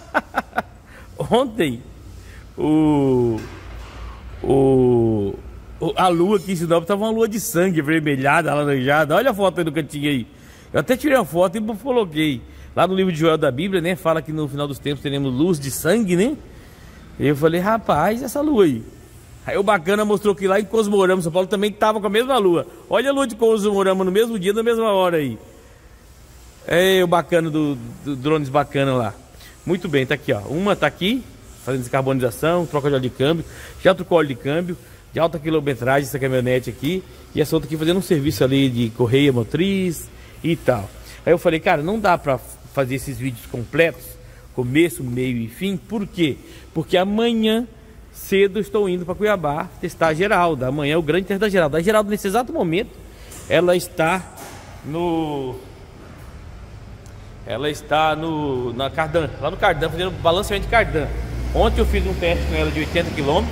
a lua aqui em Sinop estava uma lua de sangue, avermelhada, alaranjada. Olha a foto aí do cantinho aí. Eu até tirei uma foto e coloquei. Lá no livro de Joel da Bíblia, né? Fala que no final dos tempos teremos luz de sangue, né? E eu falei, rapaz, essa lua aí. Aí o bacana mostrou que lá em Cosmorama, São Paulo, também estava com a mesma lua. Olha a lua de Cosmorama no mesmo dia, na mesma hora aí. É o bacana do drones bacana lá. Muito bem, tá aqui, ó. Uma tá aqui, fazendo descarbonização, troca de óleo de câmbio. Já trocou óleo de câmbio, de alta quilometragem essa caminhonete aqui. E essa outra aqui fazendo um serviço ali de correia motriz e tal. Aí eu falei, cara, não dá pra fazer esses vídeos completos, começo, meio e fim. Por quê? Porque amanhã cedo estou indo para Cuiabá testar a Geralda. Amanhã é o grande teste da Geralda. A Geralda, nesse exato momento, ela está na Cardan, lá no Cardan, fazendo balanceamento de Cardan. Ontem eu fiz um teste com ela de 80 km.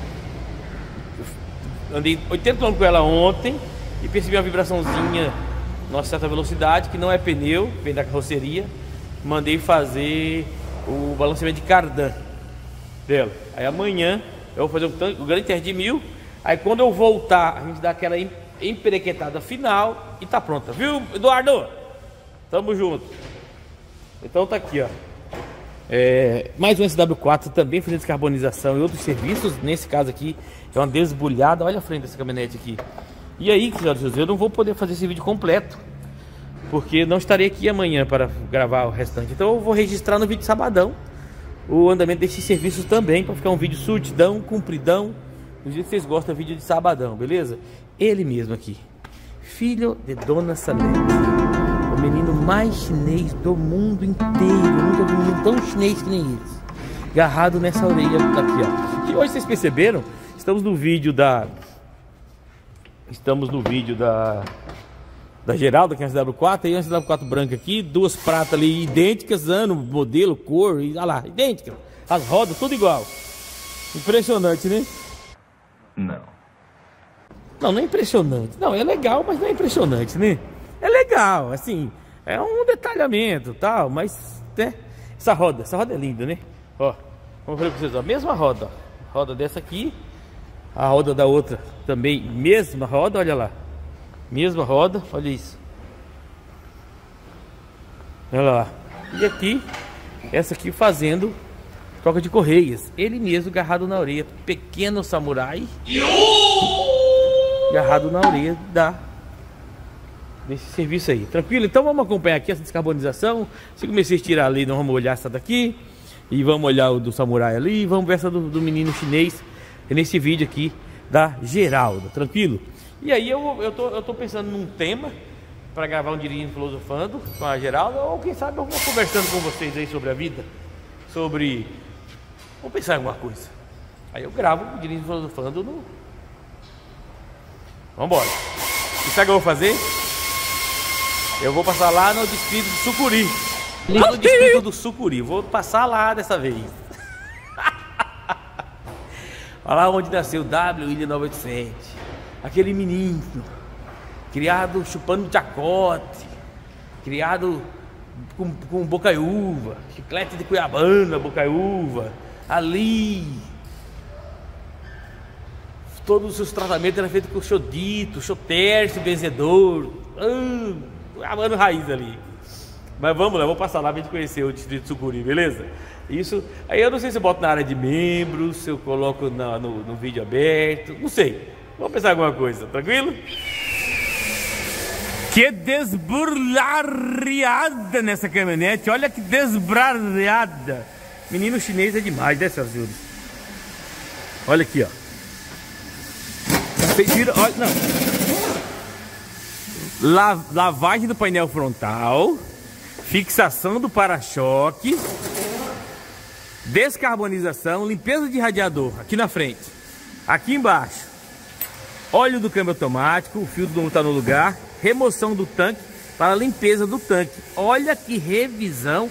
Andei 80 km com ela ontem e percebi uma vibraçãozinha numa certa velocidade, que não é pneu, vem da carroceria. Mandei fazer o balanceamento de Cardan dela. Aí amanhã Eu vou fazer o grande teste de 1000. Aí quando eu voltar, a gente dá aquela emperequetada final e tá pronta, viu, Eduardo? Tamo junto. Então tá aqui, ó. Mais um SW4 também fazendo descarbonização e outros serviços. Nesse caso aqui é uma desbulhada. Olha a frente dessa caminhonete aqui. E aí, senhoras, eu não vou poder fazer esse vídeo completo, porque não estarei aqui amanhã para gravar o restante. Então eu vou registrar no vídeo de sabadão o andamento desses serviços também, para ficar um vídeo surtidão, compridão, do jeito que vocês gostam, vídeo de sabadão, beleza? Ele mesmo aqui, filho de Dona Salete, o menino mais chinês do mundo inteiro. Eu nunca vi um menino tão chinês que nem eles, agarrado nessa orelha aqui, ó. E hoje vocês perceberam, estamos no vídeo da Geralda, que é a SW4, e uma SW4 branca aqui, duas pratas ali idênticas, ano, modelo, cor, e olha lá, idênticas. As rodas, tudo igual. Impressionante, né? Não, não é impressionante. Não, é legal, mas não é impressionante, né? É legal, assim, é um detalhamento e tal, mas, né? Essa roda é linda, né? Ó, vamos ver pra vocês, ó, mesma roda, ó. Roda dessa aqui, a roda da outra também, mesma roda, olha lá. Mesma roda, olha isso. Olha lá. E aqui, essa aqui fazendo troca de correias. Ele mesmo agarrado na orelha. Pequeno samurai agarrado na orelha desse serviço aí. Tranquilo? Então vamos acompanhar aqui essa descarbonização. Se comecei a tirar ali, nós vamos olhar essa daqui. E vamos olhar o do samurai ali. E vamos ver essa do menino chinês nesse vídeo aqui da Geralda. Tranquilo? E aí eu tô pensando num tema para gravar um Dirigindo Filosofando com a Geralda, ou quem sabe eu vou conversando com vocês aí sobre a vida, sobre... Vou pensar em alguma coisa. Aí eu gravo o Dirigindo Filosofando no... Vambora. E sabe o que eu vou fazer? Eu vou passar lá no distrito do Sucuri. No distrito do Sucuri. Vou passar lá dessa vez. Olha lá onde nasceu o W. William 987. Aquele menino, criado chupando jacote, criado com bocaiúva, chiclete de Cuiabana, bocaiúva, ali. Todos os seus tratamentos eram feitos com xodito, xotércio, benzedor, Cuiabana raiz ali. Mas vamos lá, vou passar lá pra gente conhecer o distrito de Sucuri, beleza? Isso, aí eu não sei se eu boto na área de membros, se eu coloco no vídeo aberto, não sei. Vamos pensar em alguma coisa, tranquilo? Que desbrarreada nessa caminhonete. Olha que desbrarreada. Menino chinês é demais, né, senhoras e senhores? Olha aqui, ó. Vocês viram? Olha, não. Lavagem do painel frontal. Fixação do para-choque. Descarbonização. Limpeza de radiador. Aqui na frente. Aqui embaixo. Óleo do câmbio automático, o filtro não está no lugar. Remoção do tanque para a limpeza do tanque. Olha que revisão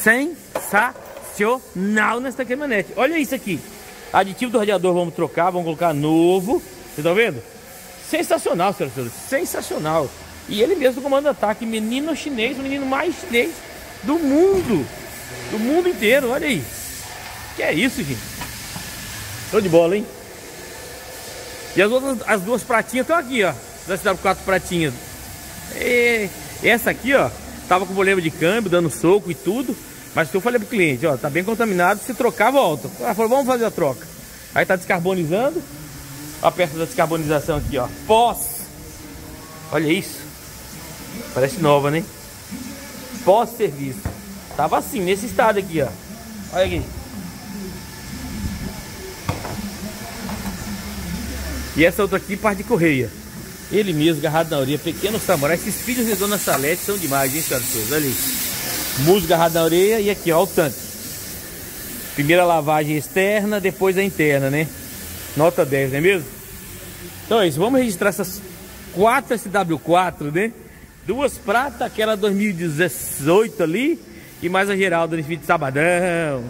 sensacional nessa caminhonete. Olha isso aqui. Aditivo do radiador vamos trocar, vamos colocar novo. Vocês estão vendo? Sensacional, senhoras e senhores. Sensacional. E ele mesmo comanda ataque. Menino chinês, o menino mais chinês do mundo. Do mundo inteiro, olha aí. Que é isso, gente? Show de bola, hein? E as duas pratinhas estão aqui, ó. Das SW4 pratinhas. E essa aqui, ó, tava com problema de câmbio, dando soco e tudo. Mas eu falei pro cliente, ó, tá bem contaminado, se trocar, volta. Ela falou, vamos fazer a troca. Aí tá descarbonizando. A peça da descarbonização aqui, ó. Pós. Olha isso. Parece nova, né? Pós-serviço. Tava assim, nesse estado aqui, ó. Olha aqui. E essa outra aqui, parte de correia. Ele mesmo, agarrado na orelha, pequeno samurai. Esses filhos de Dona Salete são demais, hein, senhoras e senhores? Olha aí. Musgo agarrado na orelha e aqui, ó, o tanque. Primeira lavagem externa, depois a interna, né? Nota 10, não é mesmo? Então é isso, vamos registrar essas 4 SW4, né? Duas pratas, aquela 2018 ali. E mais a Geralda nesse vídeo de sabadão.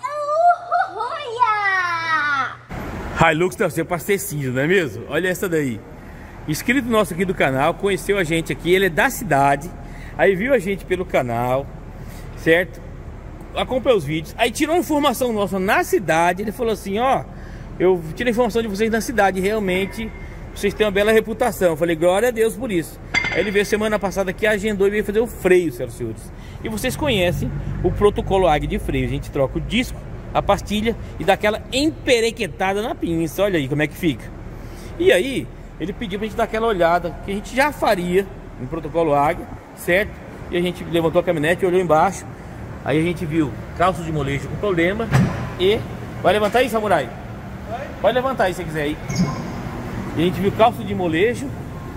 Hilux deve ser pra ser cinza, não é mesmo? Olha essa daí. Inscrito nosso aqui do canal, conheceu a gente aqui, ele é da cidade. Aí viu a gente pelo canal, certo? Acompanhou os vídeos. Aí tirou informação nossa na cidade. Ele falou assim, ó, eu tirei informação de vocês na cidade, realmente vocês têm uma bela reputação. Eu falei, glória a Deus por isso. Aí ele veio semana passada aqui, agendou e veio fazer o freio, senhoras e senhores. E vocês conhecem o protocolo AG de freio. A gente troca o disco, a pastilha e dá aquela emperequetada na pinça. Olha aí como é que fica. E aí, ele pediu pra gente dar aquela olhada, que a gente já faria no protocolo AG, certo? E a gente levantou a caminhonete, olhou embaixo. Aí a gente viu calço de molejo com problema. E... vai levantar aí, samurai? Pode levantar aí se quiser aí. E a gente viu calço de molejo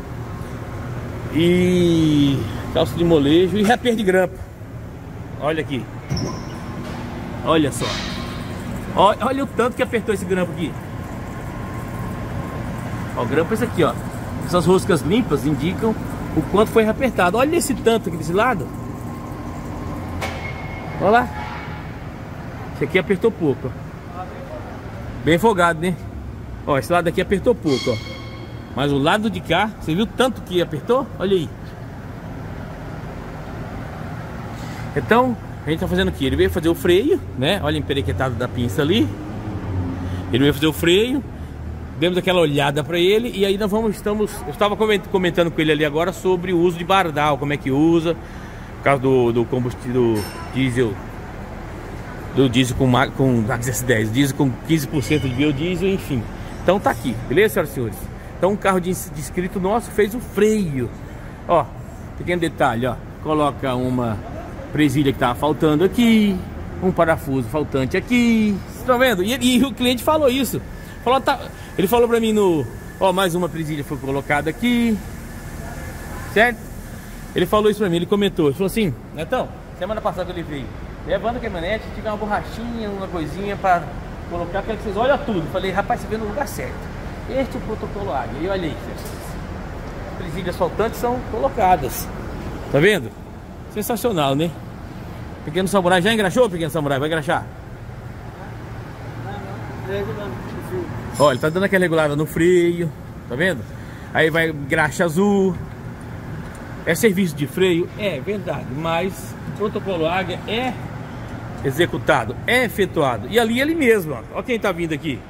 e reaperto de grampo. Olha aqui. Olha só. Olha o tanto que apertou esse grampo aqui. Ó, o grampo é esse aqui, ó. Essas roscas limpas indicam o quanto foi reapertado. Olha esse tanto aqui desse lado. Olha lá. Esse aqui apertou pouco, ó. Bem folgado, né? Ó, esse lado aqui apertou pouco, ó. Mas o lado de cá, você viu tanto que apertou? Olha aí. Então, a gente tá fazendo aqui. Ele veio fazer o freio, né? Olha a emperequetada da pinça ali. Ele veio fazer o freio. Demos aquela olhada pra ele. E aí nós eu estava comentando com ele ali agora sobre o uso de bardal. Como é que usa. Por causa do combustível, do diesel. Do diesel com XS10. Diesel com 15% de biodiesel, enfim. Então tá aqui, beleza, senhoras e senhores? Então um carro de inscrito nosso fez o freio. Ó, pequeno detalhe, ó. Coloca uma presilha que tava faltando aqui, um parafuso faltante aqui. Vocês estão vendo? E o cliente falou isso. Ele falou pra mim ó, mais uma presilha foi colocada aqui. Certo? Ele falou isso pra mim, ele comentou. Ele falou assim, Netão, semana passada que ele veio, levanta a caminhonete, tiver uma borrachinha, uma coisinha pra colocar, quero que vocês olhem tudo. Falei, rapaz, você veio no lugar certo. Este é o protocolo AG. E olha aí, as presilhas faltantes são colocadas. Tá vendo? Sensacional, né? Pequeno samurai já engraxou, pequeno samurai? Vai engraxar? Olha, ele tá dando aquela regulada no freio. Tá vendo? Aí vai graxa azul. É serviço de freio? É verdade. Mas o protocolo AG é executado, é efetuado. E ali ele mesmo, ó. Olha quem tá vindo aqui.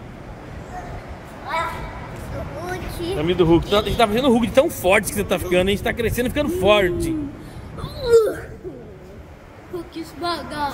Tá vindo do Hulk. A gente tá fazendo o Hulk de tão forte que você tá ficando. A gente tá crescendo e ficando forte. Hulk esmagar.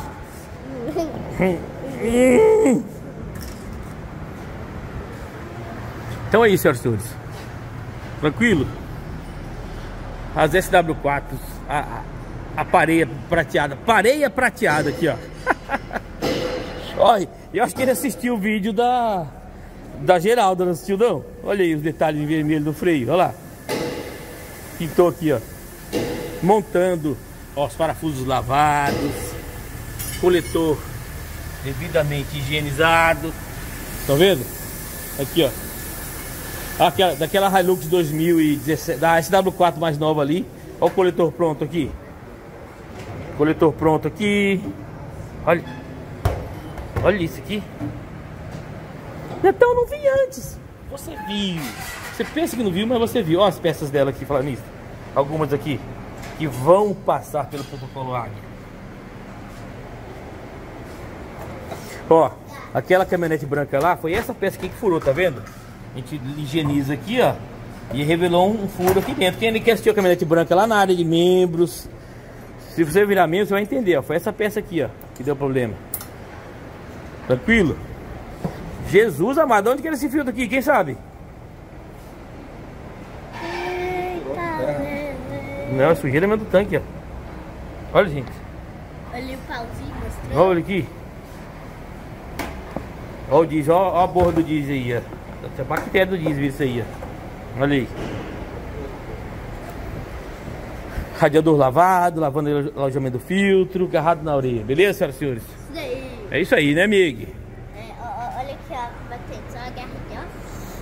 Então é isso, senhoras e senhores. Tranquilo? As SW4, a pareia prateada aqui, ó. Olha, eu acho que ele assistiu o vídeo da Geralda, não assistiu não? Olha aí os detalhes em vermelho do freio, olha lá. Pintou aqui, ó. Montando, ó, os parafusos lavados, coletor devidamente higienizado. Estão vendo? Aqui, ó. Daquela Hilux 2017, da SW4 mais nova ali. Olha o coletor pronto aqui. Coletor pronto aqui. Olha. Olha isso aqui. Então não vi antes. Você viu. Você pensa que não viu, mas você viu. Olha as peças dela aqui, falando nisso. Algumas aqui que vão passar pelo protocolo AG. Ó, aquela caminhonete branca lá, foi essa peça aqui que furou, tá vendo? A gente higieniza aqui, ó. E revelou um furo aqui dentro. Quem quer assistir a caminhonete branca lá na área de membros, se você virar membro, você vai entender, ó. Foi essa peça aqui, ó, que deu problema. Tranquilo? Jesus amado, onde que era esse filtro aqui? Quem sabe? Não, é sujeira mesmo do tanque, ó. Olha, gente. Olha o pauzinho mostrando. Olha aqui. Olha o diesel, olha a borra do diesel aí, ó. É a bactéria do diesel isso aí, ó. Olha aí. Radiador lavado, lavando o alojamento do filtro, agarrado na orelha. Beleza, senhoras e senhores? Isso daí. É isso aí, né, Mig? Olha aqui, ó. Batendo só a garra aqui, ó.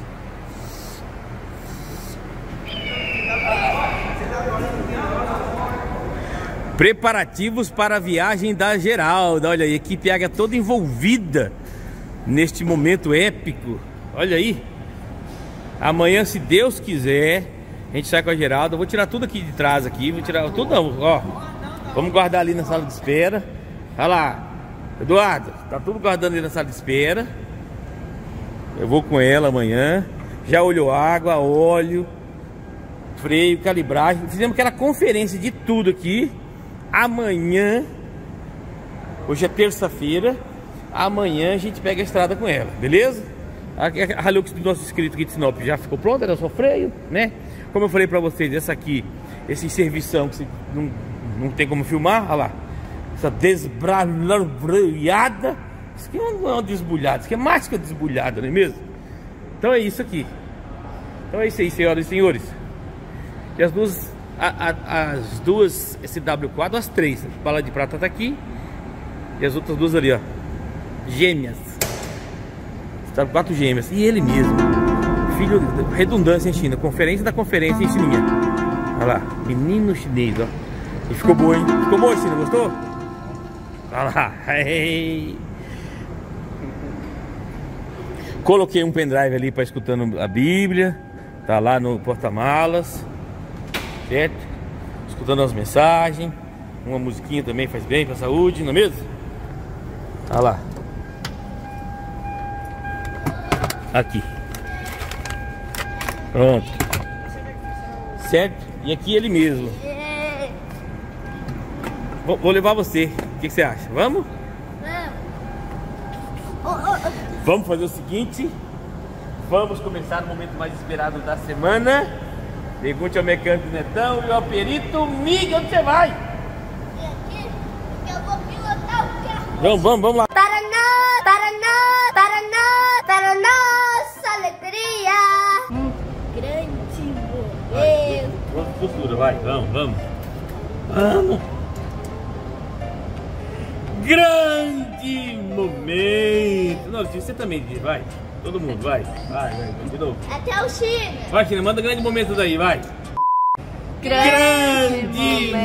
Preparativos para a viagem da Geralda. Olha aí, a equipe AG toda envolvida neste momento épico. Olha aí. Amanhã, se Deus quiser, a gente sai com a Geralda. Eu vou tirar tudo aqui de trás aqui. Vou tirar tudo não, ó. Vamos guardar ali na sala de espera. Olha lá, Eduardo, tá tudo guardando ali na sala de espera. Eu vou com ela amanhã. Já olhou água, óleo, freio, calibragem. Fizemos aquela conferência de tudo aqui. Amanhã, hoje é terça-feira, amanhã a gente pega a estrada com ela, beleza? A Hilux do nosso inscrito aqui de Sinop já ficou pronta, era só freio, né? Como eu falei pra vocês, essa aqui, esse servição que você não tem como filmar, olha lá. Essa desbralhada. Isso aqui não é uma desbulhada, isso aqui é mais que uma desbulhada, não é mesmo? Então é isso aqui. Então é isso aí, senhoras e senhores. E as duas SW4, as três. A bala de prata tá aqui. E as outras duas ali, ó. Gêmeas. SW4 gêmeas. E ele mesmo. Filho, redundância em China. Conferência da conferência em Chininha. Olha lá. Menino chinês, ó. E ficou boa, hein? Ficou boa, China, gostou? Olha lá. Hey. Coloquei um pendrive ali para escutando a Bíblia. Tá lá no porta-malas. Certo? Escutando as mensagens. Uma musiquinha também faz bem pra saúde, não é mesmo? Olha lá. Aqui. Pronto. Certo? E aqui ele mesmo. Vou levar você. O que você acha? Vamos? Vamos fazer o seguinte. Vamos começar o momento mais esperado da semana. Pergunte ao mecânico Netão e ao perito Miguel, onde você vai? Aqui, eu vou pilotar o carro. Vamos lá. Para nossa alegria. Grande momento. Vamos, postura, vai, vamos. Grande momento. Não, você também diz, vai. Todo mundo, vai, de novo. Até o China. Vai, China, manda grande momento daí, vai. Grande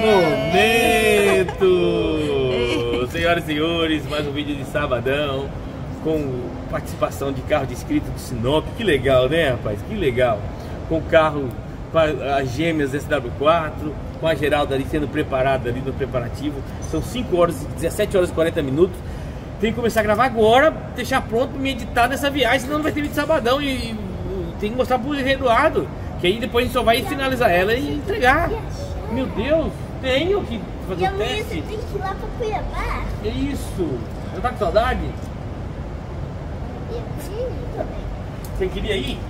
momento! Senhoras e senhores, mais um vídeo de sabadão com participação de carro de inscrito do Sinop. Que legal, né, rapaz? Que legal. Com o carro, as gêmeas SW4, com a Geralda ali sendo preparada ali no preparativo. São 5 horas, 17 horas e 40 minutos. Tem que começar a gravar agora, deixar pronto para me editar nessa viagem, senão não vai ter vídeo de sabadão. E tem que mostrar pro Eduardo, que aí depois a gente só vai finalizar ela e entregar. Meu Deus, tenho que fazer o teste. Você tem que ir lá para Cuiabá. É isso. Você tá com saudade? Eu também. Você queria ir?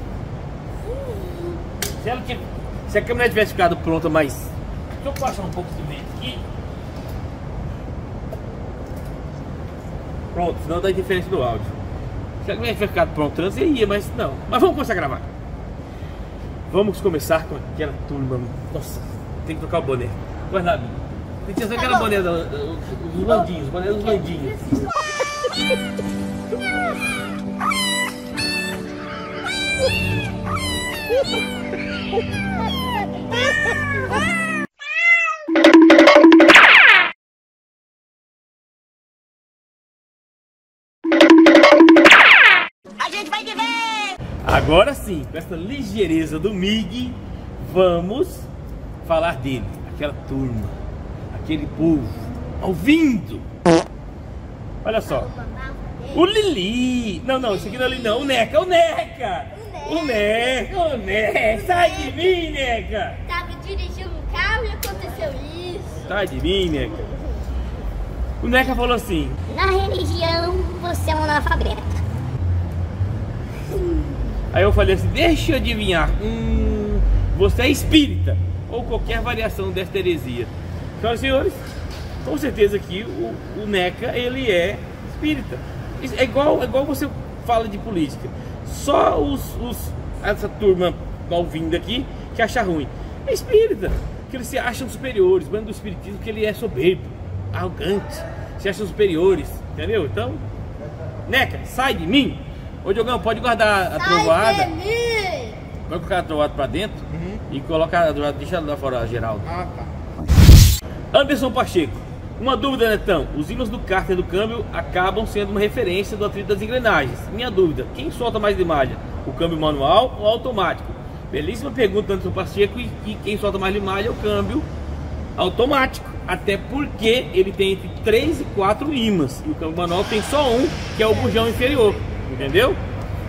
Se a câmera tivesse ficado pronta, mas... Deixa eu passar um pouco de vento aqui. Pronto, senão dá interferência do áudio. Se a câmera tivesse ficado pronta antes, eu ia, mas não. Mas vamos começar a gravar. Vamos começar com aquela turma. Nossa, tem que trocar o boné. Mas nada. Tem que usar aquela boné dos landinhos, boné dos landinhos. A gente vai viver! Agora sim, com essa ligeireza do Mig, vamos falar dele. Aquela turma, aquele povo, ouvindo. Olha só. O Lili. Não, esse aqui não é o Lili, não. O Neca. Sai de mim, Neca. Tava dirigindo um carro e aconteceu isso. Sai de mim, Neca. O Neca falou assim: Na religião, você é um analfabeto. Aí eu falei assim, deixa eu adivinhar, você é espírita ou qualquer variação dessa heresia. Senhoras e senhores, com certeza aqui o Neca, ele é espírita. É igual você fala de política. Só essa turma mal-vinda aqui que acha ruim. É espírita, que eles se acham superiores. O bando do espiritismo que ele é soberbo, arrogante, se acham superiores, entendeu? Então, Neca, sai de mim. Ô Diogão, pode guardar a trovoada. Vai colocar a trovoada pra dentro e colocar a trovoada, deixa ela lá fora, Geraldo. Ah, tá. Anderson Pacheco, uma dúvida, Netão. Os ímãs do cárter do câmbio acabam sendo uma referência do atrito das engrenagens. Minha dúvida, quem solta mais limalha? O câmbio manual ou automático? Belíssima pergunta, Anderson Pacheco. E quem solta mais limalha é o câmbio automático. Até porque ele tem entre 3 e 4 ímãs. E o câmbio manual tem só um, que é o bujão inferior. Entendeu?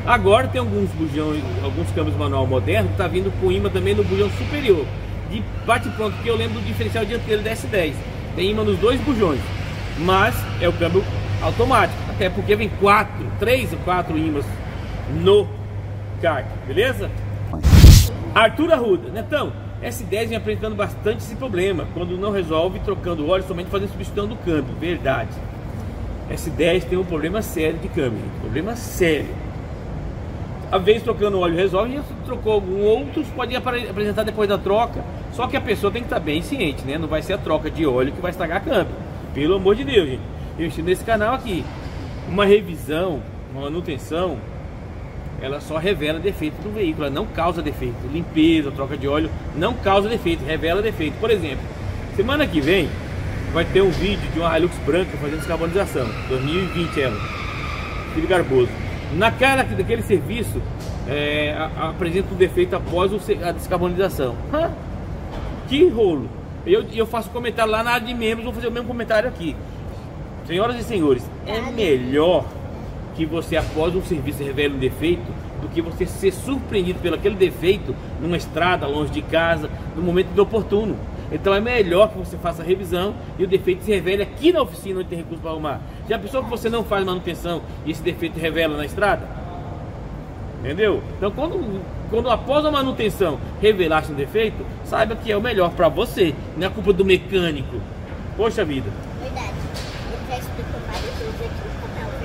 Agora tem alguns bujões, alguns câmbios manual moderno que tá vindo com imã também no bujão superior. De bate-pronto, que eu lembro do diferencial dianteiro da S10. Tem imã nos dois bujões, mas é o câmbio automático. Até porque vem 3 ou 4 imãs no kart, beleza? Arthur Arruda, Netão, S10 vem apresentando bastante esse problema. Quando não resolve, trocando óleo, somente fazendo substituição do câmbio. Verdade. S10 tem um problema sério de câmbio, problema sério. Às vezes trocando óleo resolve, e se trocou algum outros, pode apresentar depois da troca. Só que a pessoa tem que estar bem ciente, né? Não vai ser a troca de óleo que vai estragar câmbio. Pelo amor de Deus, gente. Eu ensino nesse canal aqui. Uma revisão, uma manutenção, ela só revela defeito do veículo, ela não causa defeito. Limpeza, troca de óleo não causa defeito, revela defeito. Por exemplo, semana que vem vai ter um vídeo de uma Hilux branca fazendo descarbonização, 2020 ela, Filho Garboso. Na cara daquele serviço, apresenta um defeito após a descarbonização. Que rolo! Eu faço comentário lá na área de membros, vou fazer o mesmo comentário aqui. Senhoras e senhores, é melhor que você, após um serviço, revele um defeito, do que você ser surpreendido pelo aquele defeito numa estrada, longe de casa, no momento inoportuno. Então é melhor que você faça a revisão e o defeito se revele aqui na oficina onde tem recurso para arrumar. Já pensou que você não faz manutenção e esse defeito revela na estrada? Entendeu? Então quando após a manutenção revelar-se um defeito, saiba que é o melhor para você, não é culpa do mecânico. Poxa vida. Verdade. Ele já explicou várias vezes aqui no canal,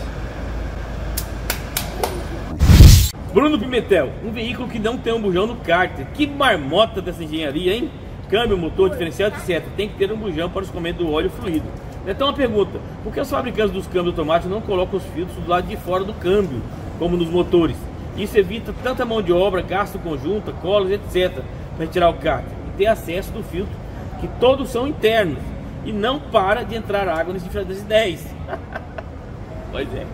verdade. Bruno Pimentel, um veículo que não tem um bujão no cárter. Que marmota dessa engenharia, hein? Câmbio, motor, diferencial, etc. Tem que ter um bujão para o escoamento do óleo fluido. Então uma pergunta, por que os fabricantes dos câmbios automáticos não colocam os filtros do lado de fora do câmbio, como nos motores? Isso evita tanta mão de obra, gasto conjunta, colas, etc. para retirar o cárter e ter acesso do filtro, que todos são internos e não para de entrar água nesse diferencial das 10. Pois é.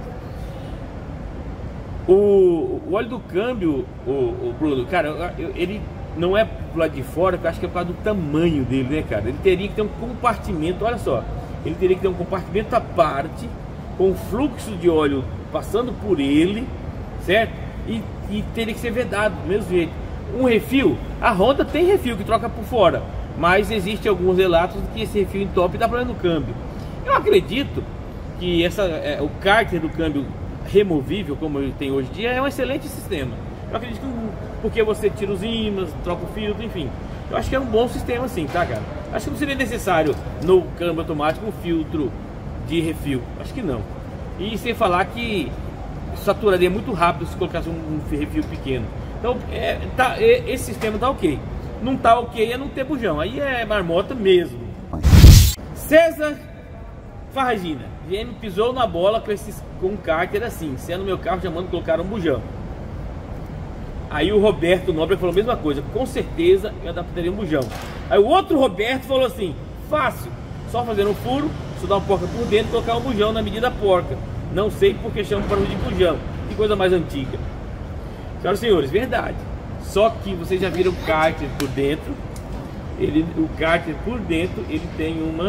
O óleo do câmbio, o Bruno, cara, ele não é do lado de fora, eu acho que é por causa do tamanho dele, né, cara? Ele teria que ter um compartimento, olha só, ele teria que ter um compartimento à parte, com fluxo de óleo passando por ele, certo? E teria que ser vedado do mesmo jeito. Um refil, a Honda tem refil que troca por fora, mas existe alguns relatos de que esse refil entope e dá problema no câmbio. Eu acredito que o cárter do câmbio removível, como ele tem hoje em dia, é um excelente sistema. Eu acredito que porque você tira os ímãs, troca o filtro, enfim. Eu acho que é um bom sistema assim, tá, cara? Acho que não seria necessário no câmbio automático um filtro de refil. Acho que não. E sem falar que saturaria muito rápido se colocasse um refil pequeno. Então, esse sistema tá ok. Não tá ok é não ter bujão. Aí é marmota mesmo. César Farragina, GM pisou na bola com um cárter assim. Se é no meu carro, já mando colocar um bujão. Aí o Roberto Nobre falou a mesma coisa. Com certeza eu adaptaria um bujão. Aí o outro Roberto falou assim: fácil, só fazer um furo, soldar uma porca por dentro e colocar um bujão na medida porca. Não sei porque chamam para de bujão. Que coisa mais antiga. Senhoras e senhores, verdade. Só que vocês já viram o cárter por dentro. O cárter por dentro, ele tem uma...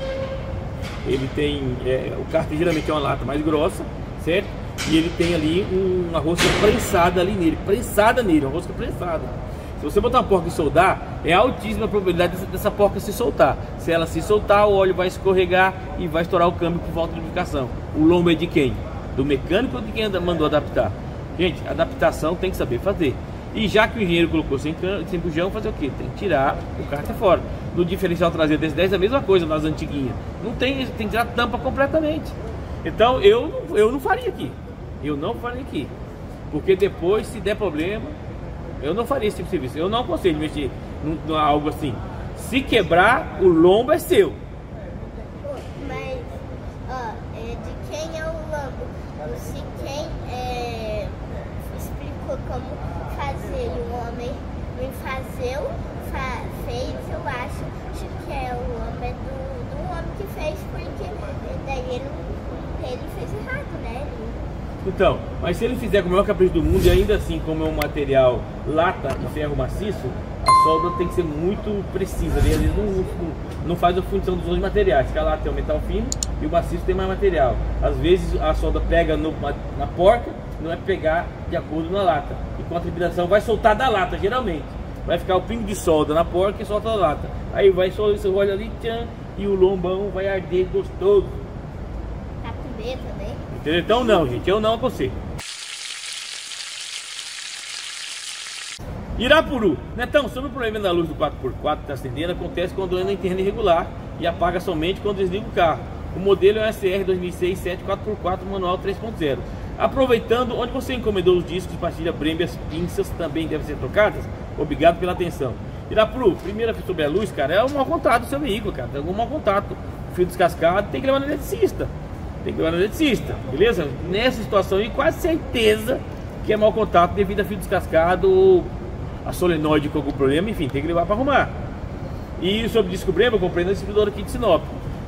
o cárter geralmente é uma lata mais grossa, certo? E ele tem ali uma rosca prensada ali nele. Uma rosca prensada. Se você botar uma porca e soldar, é altíssima a probabilidade dessa porca se soltar. Se ela se soltar, o óleo vai escorregar e vai estourar o câmbio por falta de lubrificação. O lombo é de quem? Do mecânico ou de quem mandou adaptar? Gente, adaptação tem que saber fazer. E já que o engenheiro colocou sem bujão, fazer o quê? Tem que tirar o cárter fora. No diferencial traseiro desse 10 é a mesma coisa nas antiguinhas. Não tem que tirar a tampa completamente. Então eu não faria aqui. Eu não faria aqui. Porque depois, se der problema, eu não faria esse tipo de serviço. Eu não aconselho mexer em algo assim. Se quebrar, o lombo é seu. Mas, de quem é o lombo? Se quem explicou como fazer e o homem fez, eu acho que é o homem do homem que fez, porque daí ele fez errado, né? Então, mas se ele fizer com o maior capricho do mundo e ainda assim, como é um material lata e ferro maciço, a solda tem que ser muito precisa. Às vezes não faz a função dos dois materiais, porque a lata tem um metal fino e o maciço tem mais material. Às vezes a solda pega na porca, não é pegar de acordo na lata. E com a trepidação vai soltar da lata, geralmente. Vai ficar o pingo de solda na porca e solta da lata. Aí vai só você olha ali, tchan, e o lombão vai arder gostoso. Tá com medo também? Entendeu? Então não, gente, eu não aconselho. Irapuru. Netão, sobre o problema da luz do 4x4 que está acendendo, acontece quando anda em terreno irregular e apaga somente quando desliga o carro. O modelo é um SR 2006-7 4x4 manual 3.0. Aproveitando, onde você encomendou os discos de pastilha Brembo, as pinças também devem ser trocadas? Obrigado pela atenção. Irapuru, primeiro sobre a luz, cara, é um mau contato do seu veículo, cara. Tem algum mau contato. O fio descascado tem que levar no eletricista. Tem que levar no eletricista, beleza? Nessa situação aí, quase certeza que é mau contato devido a fio descascado ou a solenoide com algum problema, enfim, tem que levar para arrumar. E sobre o disco Brembo, eu comprei na distribuidora aqui de Sinop.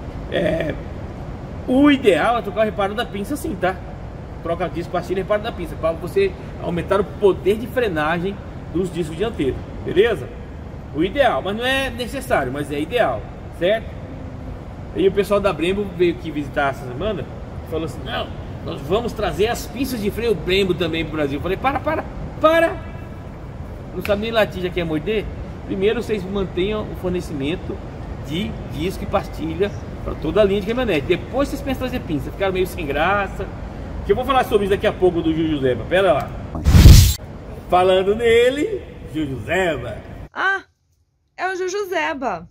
O ideal é trocar o reparo da pinça sim, tá? Troca disco, pastilha e reparo da pinça, para você aumentar o poder de frenagem dos discos dianteiros, beleza? O ideal, mas não é necessário, mas é ideal, certo? E o pessoal da Brembo veio aqui visitar essa semana e falou assim, não, nós vamos trazer as pinças de freio Brembo também pro Brasil. Eu falei, para! Não sabe nem latir, já quer morder? Primeiro vocês mantenham o fornecimento de disco e pastilha para toda a linha de caminhonete. Depois vocês pensam em trazer pinça. Ficaram meio sem graça. Que eu vou falar sobre isso daqui a pouco do Juju Zeba. Pera lá. Falando nele, Juju Zeba. Ah, é o Juju Zeba.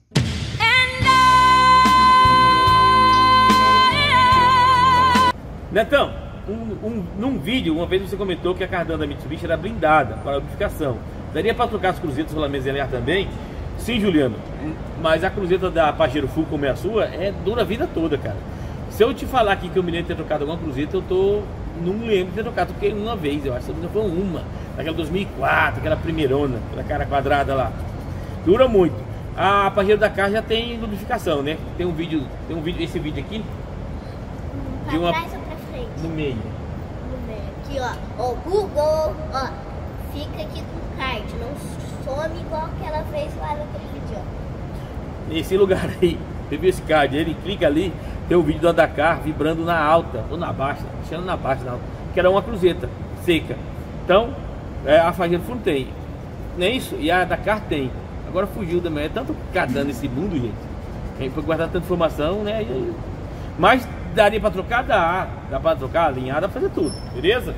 Netão, num vídeo, uma vez você comentou que a cardan da Mitsubishi era blindada para lubrificação. Daria para trocar as cruzetas rolamentos de ar também? Sim, Juliano, mas a cruzeta da Pajero Full, como é a sua, dura a vida toda, cara. Se eu te falar aqui que eu me lembro de ter trocado alguma cruzeta, não lembro de ter trocado, porque uma vez, eu acho que foi uma, daquela 2004, aquela primeirona, aquela cara quadrada lá. Dura muito. A Pajero da Car já tem lubrificação, né? Tem um vídeo, esse vídeo aqui. Pra trás ou pra frente? No meio. No meio. Aqui, ó. Ó, Google, ó. Fica aqui com o card, não some igual aquela vez lá naquele vídeo, ó. Nesse lugar aí, você viu esse card, ele clica ali, tem o vídeo da Dakar vibrando na alta, ou na baixa, mexendo na baixa, na alta, que era uma cruzeta seca. Então, a Pajero Full tem, não é isso? E a Dakar tem. Agora fugiu também, é tanto cadando nesse mundo, gente. A gente foi guardar tanta informação, né? Mas daria pra trocar? Dá pra trocar, alinhar, dá pra fazer tudo, beleza?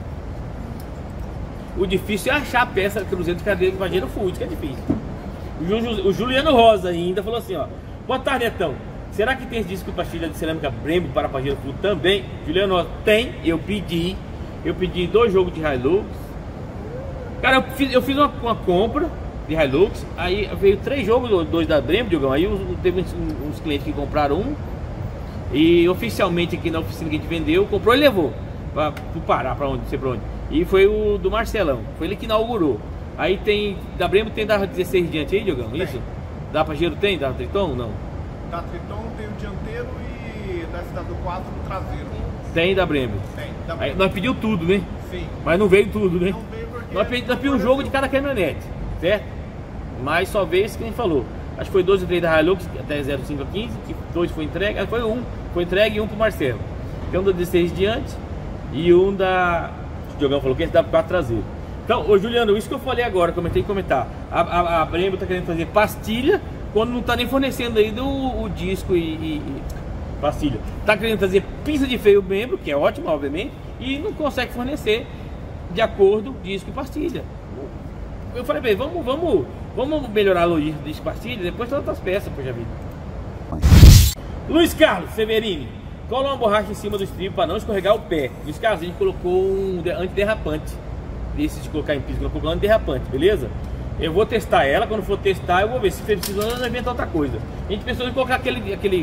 O difícil é achar a peça cruzeta de cadeira de Pajero Full, isso que é difícil. O Juliano Rosa ainda falou assim, ó. Boa tarde, Netão. Será que tem esse disco de pastilha de cerâmica Brembo para Pajero Full também? Juliano Rosa, tem. Eu pedi 2 jogos de Hilux. Cara, eu fiz uma compra de Hilux. Aí veio 3 jogos, 2 da Brembo, Diogão. Aí teve uns clientes que compraram um. E oficialmente aqui na oficina que a gente vendeu, comprou e levou para o Pará, para onde, não sei para onde. E foi o do Marcelão, foi ele que inaugurou. Aí tem, da Brembo tem da 16 diante aí, Diogão, isso? Da Pajero tem? Da Triton, não? Da Triton tem o dianteiro e da CW4 no traseiro. Tem da Brembo? Tem, da Aí, Brembo. nós pedimos tudo, né? Sim. Mas não veio tudo, né? Não veio porque Nós pedimos um jogo de cada caminhonete, certo? Mas só veio esse que a gente falou. Acho que foi 2 ou 3 da Hilux, até 05 a 15, que 2 foi entregue, foi um, foi entregue e um pro Marcelo. Tem um da 16 diante e um da... O Diogão falou que esse dá pro 4 traseiro. Então, ô Juliano, isso que eu falei agora, comentei em comentar. A Brembo tá querendo fazer pastilha quando não tá nem fornecendo ainda o disco e pastilha. Tá querendo fazer pinça de freio Brembo, que é ótimo, obviamente, e não consegue fornecer de acordo disco e pastilha. Eu falei bem, vamos melhorar a logística de pastilha, depois tem outras peças, poxa vida. Luiz Carlos Severini, cola uma borracha em cima do estribo para não escorregar o pé. Luiz Carlos, a gente colocou um antiderrapante. Esse de colocar em piso, colocou um antiderrapante, beleza? Eu vou testar ela, quando for testar eu vou ver se precisa ou não inventar outra coisa. A gente pensou em colocar aquele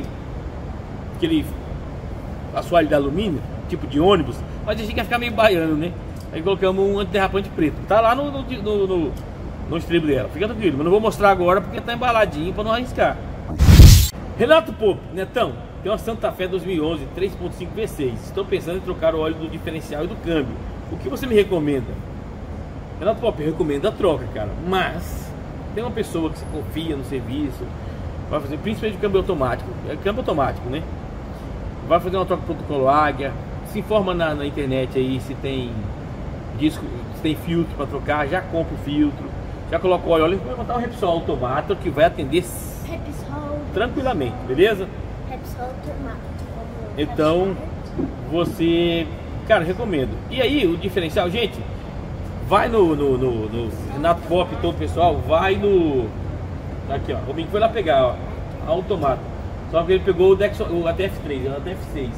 assoalho de alumínio, tipo de ônibus, mas a gente quer ficar meio baiano, né? Aí colocamos um antiderrapante preto. Tá lá no estribo dela, fica tranquilo, mas não vou mostrar agora porque tá embaladinho para não arriscar. Renato Popo, Netão, tem uma Santa Fé 2011 3.5 V6. Estou pensando em trocar o óleo do diferencial e do câmbio. O que você me recomenda? Renato Popo, eu recomendo a troca, cara. Mas tem uma pessoa que se confia no serviço, vai fazer principalmente o câmbio automático. É câmbio automático, né? Vai fazer uma troca protocolo Águia, se informa na internet aí se tem disco, se tem filtro para trocar, já compra o filtro, já coloca o óleo. Olha, vai botar um Repsol automático que vai atender tranquilamente, beleza? Repsol automático. Então, você, cara, recomendo. E aí, o diferencial, gente, vai no Renato Pop, todo o pessoal, vai no... Aqui, ó, o Robinho foi lá pegar, ó, automático. Só que ele pegou o ATF3, o ATF6.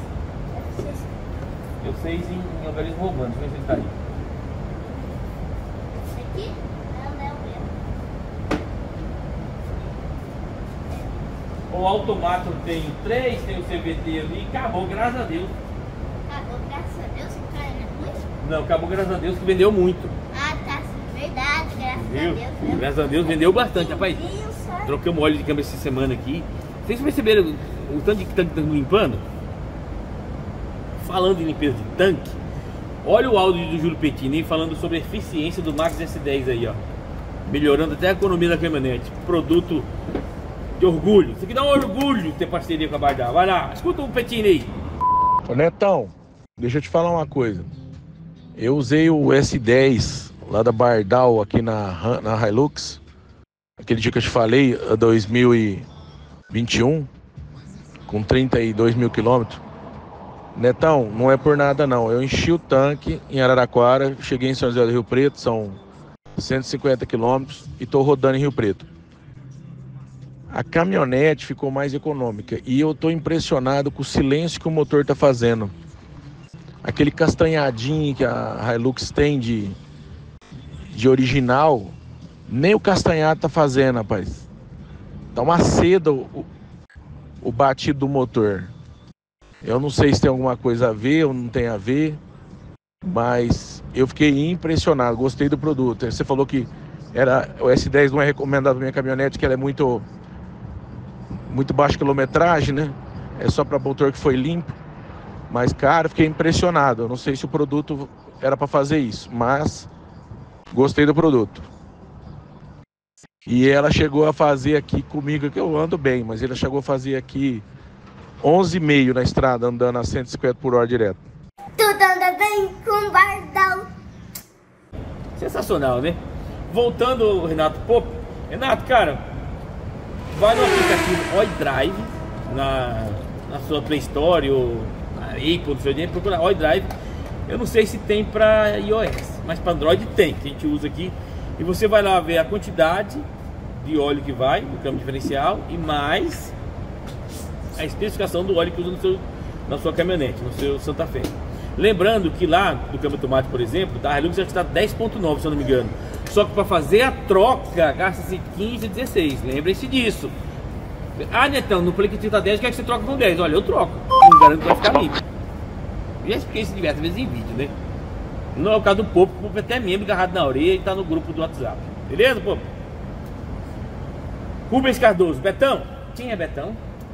Eu 6 em organismo romano, deixa eu ver se ele tá aí. Esse aqui? Não, não é o meu. O automático tem 3, tem o CVT ali, acabou, graças a Deus. Acabou, graças a Deus, que cara não é ruim? Não, acabou, graças a Deus, que vendeu muito. Ah, tá, verdade, graças Viu? a Deus. Né? Graças a Deus, vendeu bastante, rapaz. Isso. Trocamos óleo de câmbio essa semana aqui. Vocês perceberam o tanto de tanque que estamos limpando? Falando em limpeza de tanque, olha o áudio do Júlio Pettini falando sobre a eficiência do Max S10 aí, ó. Melhorando até a economia da caminhonete. Produto de orgulho. Isso aqui dá um orgulho ter parceria com a Bardal. Vai lá, escuta o Pettini aí. Ô Netão, deixa eu te falar uma coisa. Eu usei o S10 lá da Bardal aqui na Hilux. Aquele dia que eu te falei, 2021, com 32 mil quilômetros. Netão, não é por nada não. Eu enchi o tanque em Araraquara, cheguei em São José do Rio Preto, são 150 quilômetros e estou rodando em Rio Preto. A caminhonete ficou mais econômica e eu estou impressionado com o silêncio que o motor está fazendo. Aquele castanhadinho que a Hilux tem de original, nem o castanhado está fazendo, rapaz. Tá uma seda o batido do motor. Eu não sei se tem alguma coisa a ver ou não tem a ver, mas eu fiquei impressionado, gostei do produto. Você falou que o S10 não é recomendado para minha caminhonete, que ela é muito baixa quilometragem, né? É só para motor que foi limpo. Mas, cara, fiquei impressionado. Eu não sei se o produto era para fazer isso, mas gostei do produto. E ela chegou a fazer aqui comigo, que eu ando bem, mas ela chegou a fazer aqui 11,5 na estrada, andando a 150 por hora direto. Tudo anda bem com Bardal. Sensacional, né? Voltando ao Renato Pop. Renato, cara, vai no aplicativo Oi Drive, na sua Play Store ou na Apple, no seu dia, procura Oi Drive. Eu não sei se tem para iOS, mas para Android tem, que a gente usa aqui. E você vai lá ver a quantidade de óleo que vai no câmbio diferencial e mais a especificação do óleo que usa na sua caminhonete, no seu Santa Fé. Lembrando que lá do câmbio automático, por exemplo, da Hilux já está 10.9, se eu não me engano. Só que para fazer a troca gasta-se 15 e 16. Lembrem-se disso. Ah, Netão, no play que está 10, quer que você troca com 10? Olha, eu troco. Não garanto que vai ficar limpo. Já expliquei isso diversas vezes em vídeo, né? Não é o caso do Popo, o Popo é até membro agarrado na orelha e está no grupo do WhatsApp. Beleza, Popo? Rubens Cardoso, Betão. Quem é Betão?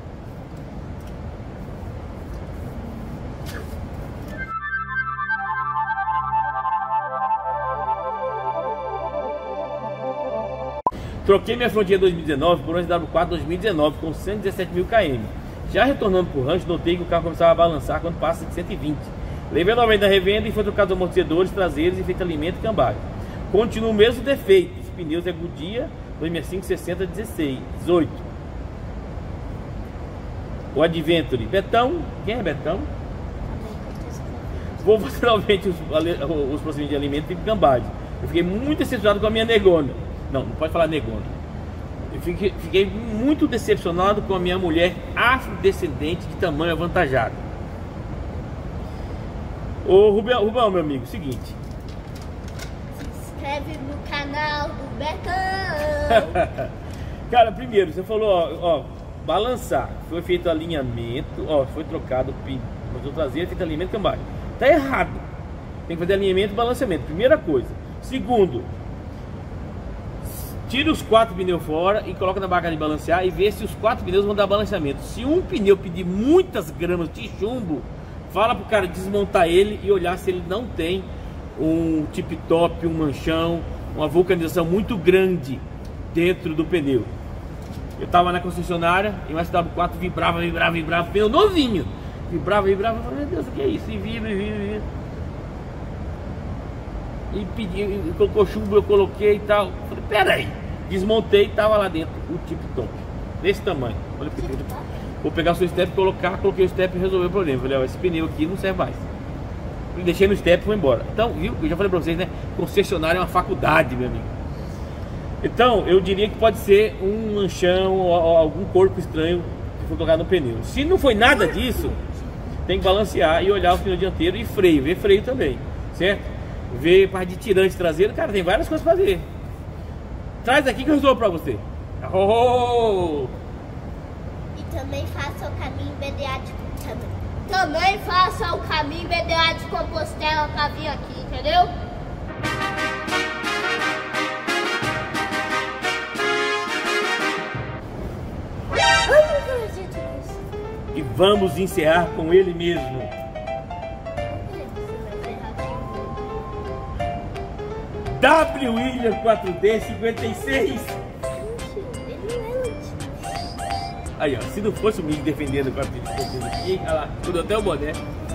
Troquei minha Frontier 2019 por uma SW4 2019 com 117 mil km. Já retornando para o rancho, notei que o carro começava a balançar quando passa de 120. Levei novamente da revenda e foi trocado os amortecedores traseiros e feito alimento e cambagem. Continua o mesmo defeito. Os pneus é Goodyear 2005 60 16 18. O Adventure. Betão. Quem é Betão? Vou fazer novamente os procedimentos de alimento e cambagem. Eu fiquei muito decepcionado com a minha negona. Não pode falar negona. Eu fiquei muito decepcionado com a minha mulher afrodescendente de tamanho avantajado. Ô Rubão, meu amigo, seguinte. Se inscreve no canal do Betão. Cara, primeiro, você falou, ó, balançar. Foi feito alinhamento, ó, foi trocado o motor traseiro, feito alinhamento e cambagem. Tá errado. Tem que fazer alinhamento e balanceamento, primeira coisa. Segundo, tira os 4 pneus fora e coloca na barca de balancear e vê se os 4 pneus vão dar balanceamento. Se um pneu pedir muitas gramas de chumbo, fala pro cara desmontar ele e olhar se ele não tem um tip-top, um manchão, uma vulcanização muito grande dentro do pneu. Eu tava na concessionária e o SW4 vibrava, pneu novinho. Vibrava. Eu falei, meu Deus, o que é isso? E vibra. E pediu, colocou chumbo, eu coloquei e tal. Falei, peraí. Desmontei e tava lá dentro o tip-top. Desse tamanho. Falei, vou pegar o seu step, coloquei o step e resolveu o problema. Falei, ó, esse pneu aqui não serve mais. Deixei no step e foi embora. Então, viu? Eu já falei pra vocês, né? Concessionária é uma faculdade, meu amigo. Então, eu diria que pode ser um manchão ou algum corpo estranho que foi colocado no pneu. Se não foi nada disso, tem que balancear e olhar o pneu dianteiro e freio. Ver freio também, certo? Ver parte de tirante traseiro. Cara, tem várias coisas pra fazer. Traz aqui que eu resolvo pra você. Oh! E também faça o caminho BDA de Também faça o caminho BDA de Compostela pra vir aqui, entendeu? E vamos encerrar com ele mesmo. W William 4D 56. Aí, ó, se não fosse o Mig defendendo o 4D aqui, olha lá, mudou até o boné.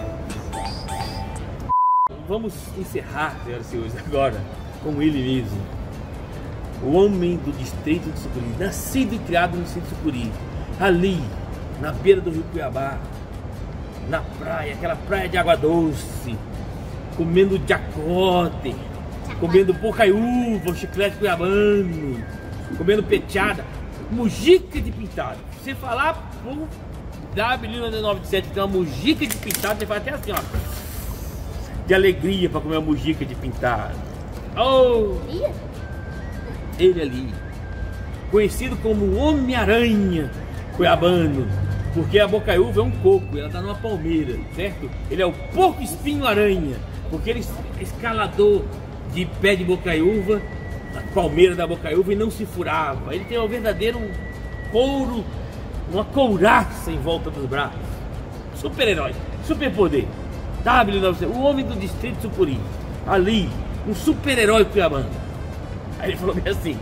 Vamos encerrar, senhoras e senhores, agora com ele mesmo. O homem do distrito de Sucuri, nascido e criado no distrito de Sucuri, ali, na beira do rio Cuiabá, na praia, aquela praia de água doce, comendo jacote, comendo bocaiúva, chiclete cuiabano, comendo peteada, mujica de pintado. Você falar pro W997 que tem uma mujica de pintado, você faz até assim, ó, de alegria para comer uma mujica de pintado. Oh! Ele ali, conhecido como Homem-Aranha cuiabano, porque a bocaiúva é um coco, ela tá numa palmeira, certo? Ele é o porco espinho aranha, porque ele é escalador de pé de bocaiúva, a palmeira da bocaiúva, e não se furava. Ele tem um verdadeiro couro, uma couraça em volta dos braços. Super-herói, superpoder. W900, o homem do distrito de Sucuri, ali, um super-herói cuiabano. Aí ele falou bem assim: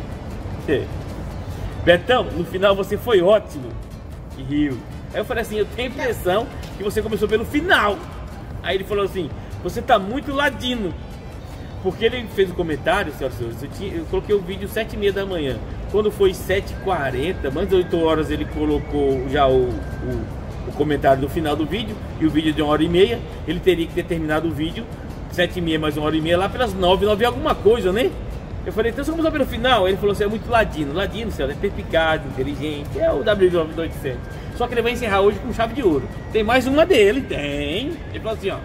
Betão, no final você foi ótimo. E riu. Aí eu falei assim: eu tenho a impressão que você começou pelo final. Aí ele falou assim: você tá muito ladino. Porque ele fez um comentário, senhoras e senhores, eu coloquei o vídeo 7h30 da manhã. Quando foi 7h40, mais de 8 horas, ele colocou já o comentário do final do vídeo. E o vídeo de 1h30. Ele teria que ter terminado o vídeo 7h30 mais 1h30 lá pelas 9 alguma coisa, né? Eu falei, então você começou pelo final? Ele falou assim: é muito ladino. Ladino, senhor, é perspicaz, inteligente, é o W997. Só que ele vai encerrar hoje com chave de ouro. Tem mais uma dele, tem. Ele falou assim, ó.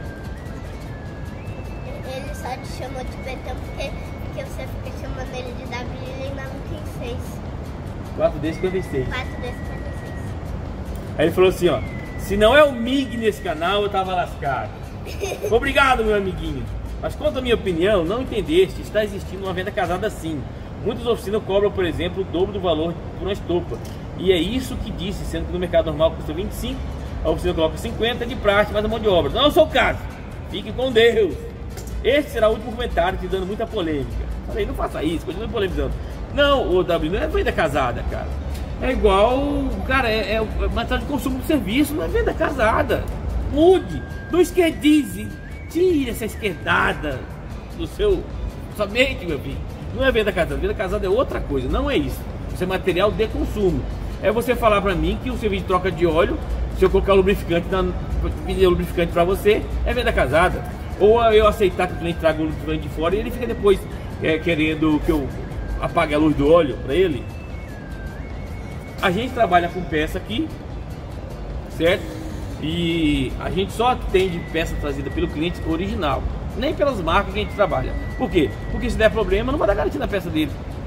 Ele só te chamou de Betão porque você fica chamando ele de W e ele não tem 6. 4D56. 4D56. Aí ele falou assim, ó: se não é o Mig nesse canal, eu tava lascado. Obrigado, meu amiguinho. Mas quanto à minha opinião, não entendeste, está existindo uma venda casada sim. Muitas oficinas cobram, por exemplo, o dobro do valor por uma estopa. E é isso que disse, sendo que no mercado normal custa 25, a oficina coloca 50 de praxe, mais a mão de obra. Não é o seu caso. Fique com Deus. Este será o último comentário, te dando muita polêmica. Falei, não faça isso, continue polemizando. Não, o W não é venda casada, cara. É igual, cara, é material de consumo do serviço, não é venda casada. Mude, não esquerdize. Tire essa esquerdada do sua mente, meu filho. Não é venda casada. Venda casada é outra coisa, não é isso. Isso é material de consumo. É você falar pra mim que o serviço de troca de óleo, se eu colocar o lubrificante, pedir o lubrificante pra você, é venda casada. Ou eu aceitar que o cliente traga o lubrificante de fora e ele fica depois querendo que eu apague a luz do óleo pra ele. A gente trabalha com peça aqui, certo? E a gente só atende peça trazida pelo cliente original, nem pelas marcas que a gente trabalha. Por quê? Porque se der problema, não vai dar garantia na peça dele.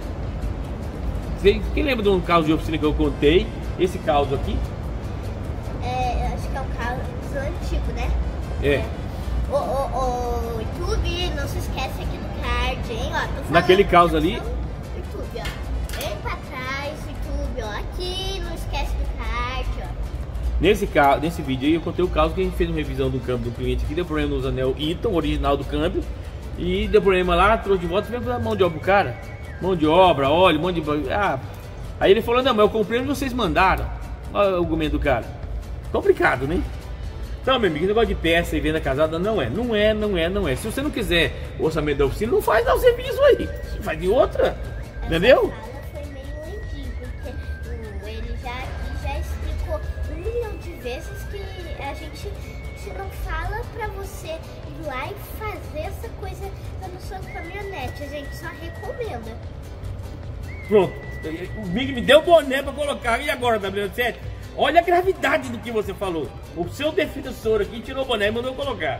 Quem lembra de um caso de oficina que eu contei? Esse caso aqui? É, acho que é um caso antigo, né? É. O YouTube, não se esquece aqui do card, hein? Ó, naquele caso ali. YouTube, ó. Vem pra trás, YouTube, ó. Aqui, não esquece do card, ó. Nesse vídeo aí eu contei o caso que a gente fez uma revisão do câmbio do cliente aqui, deu problema nos anel Eaton, original do câmbio, e deu problema lá, trouxe de volta e veio dar mão de obra pro cara. Mão de obra, óleo, mão de... Aí ele falou, não, mas eu comprei onde vocês mandaram. Olha o argumento do cara. Complicado, né? Então, meu amigo, esse negócio de peça e venda casada não é. Se você não quiser o orçamento da oficina, não faz dar o serviço aí. Faz de outra, entendeu? Foi meio antigo, porque ele já explicou 1 milhão de vezes que a gente não fala pra você ir lá e fazer essa coisa na sua caminhonete, a gente só recomenda. Pronto, o Mig me deu boné pra colocar, e agora, W7? Olha a gravidade do que você falou. O seu defensor aqui tirou o boné e mandou colocar.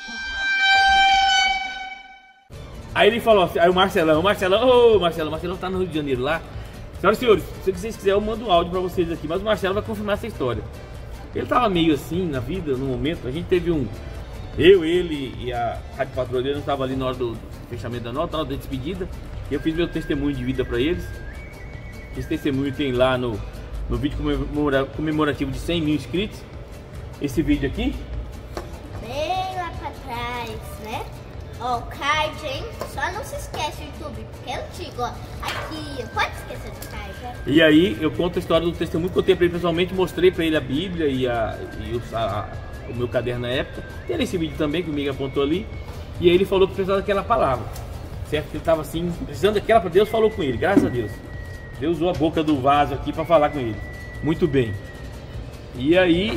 Aí ele falou assim, aí o Marcelão tá no Rio de Janeiro lá. Senhoras e senhores, se vocês quiserem eu mando um áudio pra vocês aqui, mas o Marcelo vai confirmar essa história. Ele tava meio assim na vida, no momento, a gente teve ele e a Rádio Patrulheira não tava ali na hora do fechamento da nota, na hora da despedida. E eu fiz meu testemunho de vida pra eles. Esse testemunho tem lá no vídeo comemorativo de 100 mil inscritos. Esse vídeo aqui. Bem lá pra trás, né? Ó, o card, hein? Só não se esquece o YouTube, porque é antigo, ó. Aqui, pode esquecer do card, ó. E aí eu conto a história do testemunho, contei pra ele pessoalmente, mostrei pra ele a Bíblia e o meu caderno na época. Tem esse vídeo também que o Miguel apontou ali. E aí ele falou que precisava daquela palavra, certo? Ele tava assim, precisando daquela para Deus, falou com ele, graças a Deus. Deus usou a boca do vaso aqui para falar com ele. Muito bem. E aí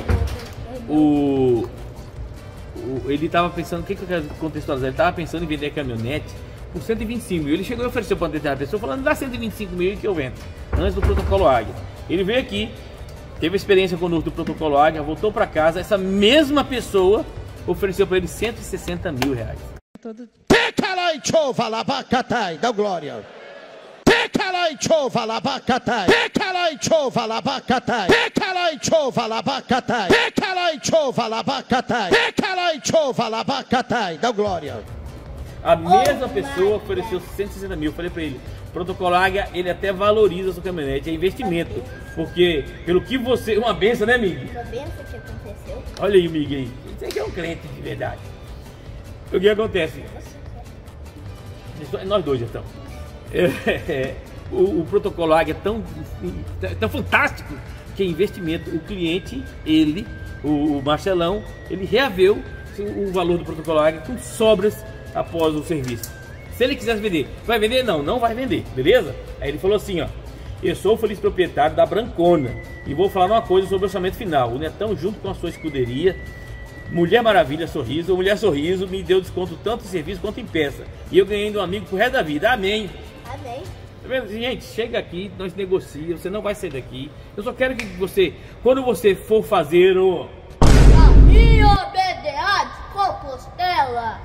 ele tava pensando, o que eu quero contextualizar? Ele tava pensando em vender a caminhonete por 125 mil. Ele chegou e ofereceu para uma determinada pessoa, falando, dá 125 mil que eu vendo, antes do protocolo Águia. Ele veio aqui, teve experiência conosco do protocolo Águia, voltou para casa, essa mesma pessoa ofereceu para ele 160 mil reais. Pecalai chova labacatai, dá glória. Pecalai chova labacatai. Pecalai chova labacatai. Pecalai chova labacatai. Pecalai chova labacatai. Pecalai chova labacatai, dá glória. A mesma pessoa ofereceu 160 mil. Eu falei pra ele, protocolo Águia, ele até valoriza a sua caminhonete, é investimento. Porque, pelo que você... Uma benção, né, Mig? Uma benção que aconteceu. Olha aí o Mig aí. Isso aqui é um crente de verdade. O que acontece? Nós dois, então. O protocolo Águia é tão fantástico que é investimento. O cliente, ele, o Marcelão, ele reaveu o valor do protocolo Águia com sobras após o serviço. Se ele quisesse vender, vai vender? Não vai vender, beleza? Aí ele falou assim, ó, eu sou o feliz proprietário da Brancona e vou falar uma coisa sobre o orçamento final. O Netão, junto com a sua escuderia, Mulher Maravilha Sorriso, ou Mulher Sorriso, me deu desconto tanto em serviço quanto em peça. E eu ganhei de um amigo pro resto da vida. Amém. Amém. Tá vendo? Gente, chega aqui, nós negociamos, você não vai sair daqui. Eu só quero que você, quando você for fazer o... Caminho BDA de Compostela.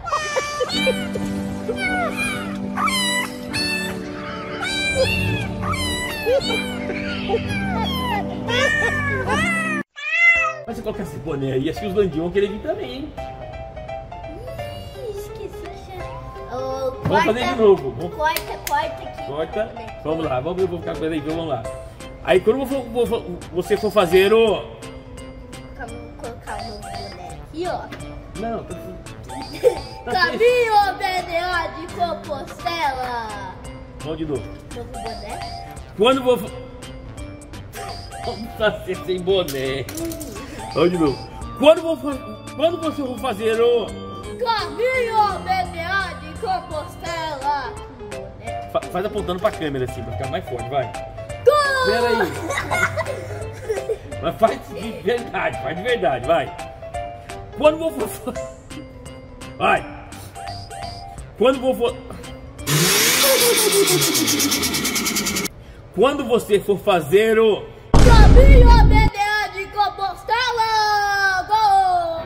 Mas você colocar esse boné aí, acho que os Landinhos vão querer vir também, hein? Esqueci que já... Vamos fazer de novo. Corta aqui. Corta. Vamos lá, vamos ver, vou ficar com ele aí, vamos lá. Aí quando você for fazer o... Vamos colocar o novo boné aqui, ó. Não, Caminho BDA de Compostela. Vamos de novo. Novo boné. Quando vou... Vamos fazer sem boné. Vamos de novo. Quando você for fazer o... Caminho BDA de Compostela. Faz apontando pra câmera assim, pra ficar mais forte, vai. Espera aí. Mas faz de verdade, vai. Quando vou... Vai. Quando você for fazer o... Caminho BDA de Compostela. Gol!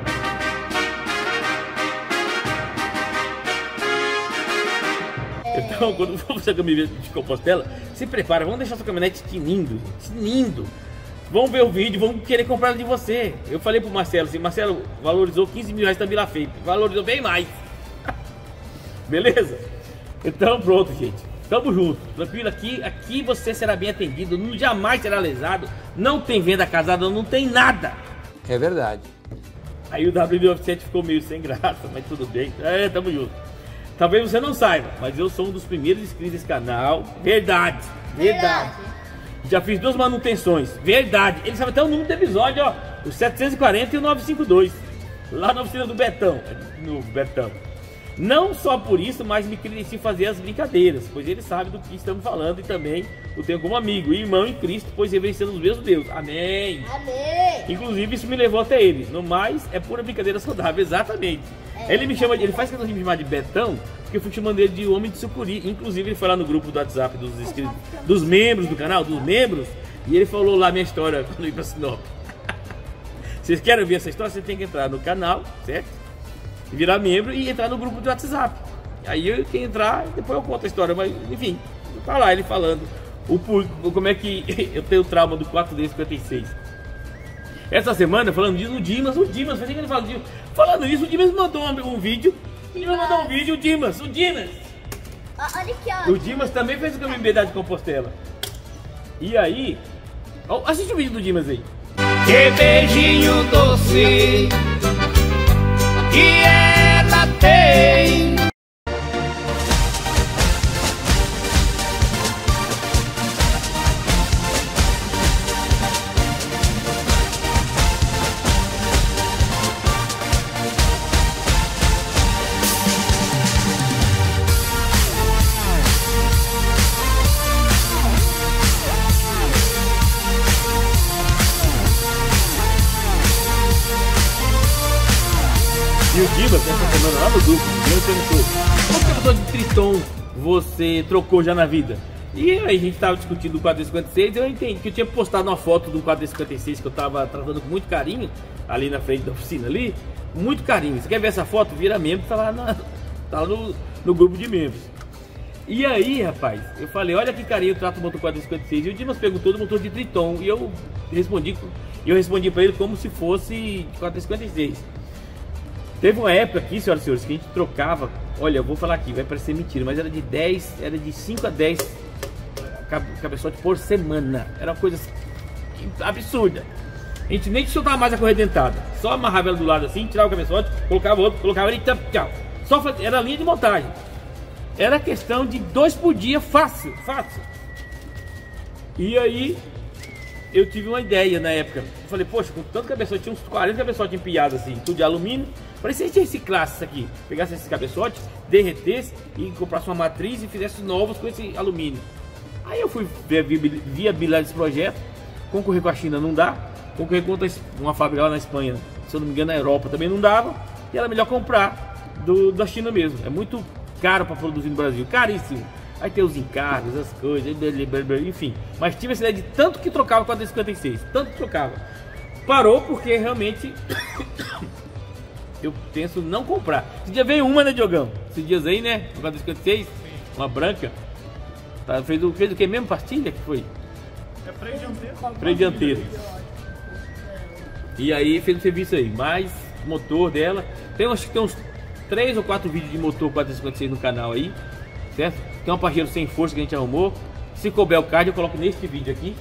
Então, quando for fazer a caminhonete de Compostela, se prepara, vamos deixar sua caminhonete tinindo. Vamos ver o vídeo, vamos querer comprar ela de você. Eu falei pro Marcelo assim, Marcelo valorizou 15 mil reais também lá feito, valorizou bem mais. Beleza? Então pronto, gente. Tamo junto, tranquilo, aqui você será bem atendido, jamais será lesado, não tem venda casada, não tem nada. É verdade. Aí o W7 ficou meio sem graça, mas tudo bem, tamo junto. Talvez você não saiba, mas eu sou um dos primeiros inscritos desse canal, verdade. Já fiz 2 manutenções, verdade. Ele sabe até o número do episódio, ó, o 740 e o 952. lá na oficina do Betão, no Betão. Não só por isso, mas me credencio fazer as brincadeiras, pois ele sabe do que estamos falando e também o tenho como amigo e irmão em Cristo, pois reverenciamos o mesmo Deus. Amém. Amém. Inclusive isso me levou até ele. No mais, é pura brincadeira saudável, exatamente. Ele me chama, ele faz questão de me chamar de Betão, porque eu fui chamando ele de homem de sucuri. Inclusive ele foi lá no grupo do WhatsApp dos inscritos, dos membros do canal, dos membros, e ele falou lá minha história quando eu ia pra Sinop. Vocês querem ouvir essa história? Você tem que entrar no canal, certo? Virar membro e entrar no grupo do WhatsApp. Aí eu quem entrar, depois eu conto a história, mas enfim, tá lá ele falando como é que eu tenho o trauma do 4D56. Essa semana, falando disso, o Dimas, fazia que ele fala disso. Falando isso, o Dimas mandou um vídeo. O Dimas mandou um vídeo, o Dimas. Olha aqui, ó. O Dimas também fez o caminho de Compostela. E aí, assiste o vídeo do Dimas aí. Que beijinho doce que ela tem. E o Dimas, essa semana lá no grupo, ele perguntou: qual pessoa de Triton você trocou já na vida? E aí a gente tava discutindo o 4D56, eu entendi que eu tinha postado uma foto do 4D56 que eu tava tratando com muito carinho, ali na frente da oficina ali, muito carinho. Você quer ver essa foto? Vira membro, tá lá, no grupo de membros. E aí, rapaz, eu falei, olha que carinho eu trato o motor 4D56. E o Dimas perguntou do motor de Triton, e eu respondi para ele como se fosse 4D56. Teve uma época aqui, senhoras e senhores, que a gente trocava, olha, eu vou falar aqui, vai parecer mentira, mas era de 5 a 10 cabeçotes por semana. Era uma coisa absurda. A gente nem soltava mais a correia dentada, só amarrava ela do lado assim, tirava o cabeçote, colocava outro, colocava ele e tchau. Só fazia, era linha de montagem. Era questão de 2 por dia, fácil. E aí, eu tive uma ideia na época. Eu falei, poxa, com tanto cabeçote, tinha uns 40 cabeçotes empilhados assim, tudo de alumínio. Falei, se a gente reciclasse isso aqui, pegasse esses cabeçotes, derretesse e comprasse uma matriz e fizesse novos com esse alumínio. Aí eu fui viabilizar esse projeto. Concorrer com a China não dá. Concorrer com uma fábrica lá na Espanha, se eu não me engano na Europa também não dava. E era melhor comprar da China mesmo. É muito caro para produzir no Brasil, caríssimo. Aí tem os encargos, as coisas, enfim. Mas tive essa ideia de tanto que trocava com a D56, tanto que trocava. Parou porque realmente eu penso não comprar. Esse dia veio uma, né, Diogão? Esses dias aí, né? Com a D56, uma branca. Tá, fez o que mesmo? Pastilha que foi? É freio dianteiro. Freio dianteiro. E aí fez o serviço aí. Mas o motor dela. Acho que tem uns 3 ou 4 vídeos de motor 456 no canal aí. Certo? Tem um parreiro sem força que a gente arrumou. Se couber o card, eu coloco neste vídeo aqui.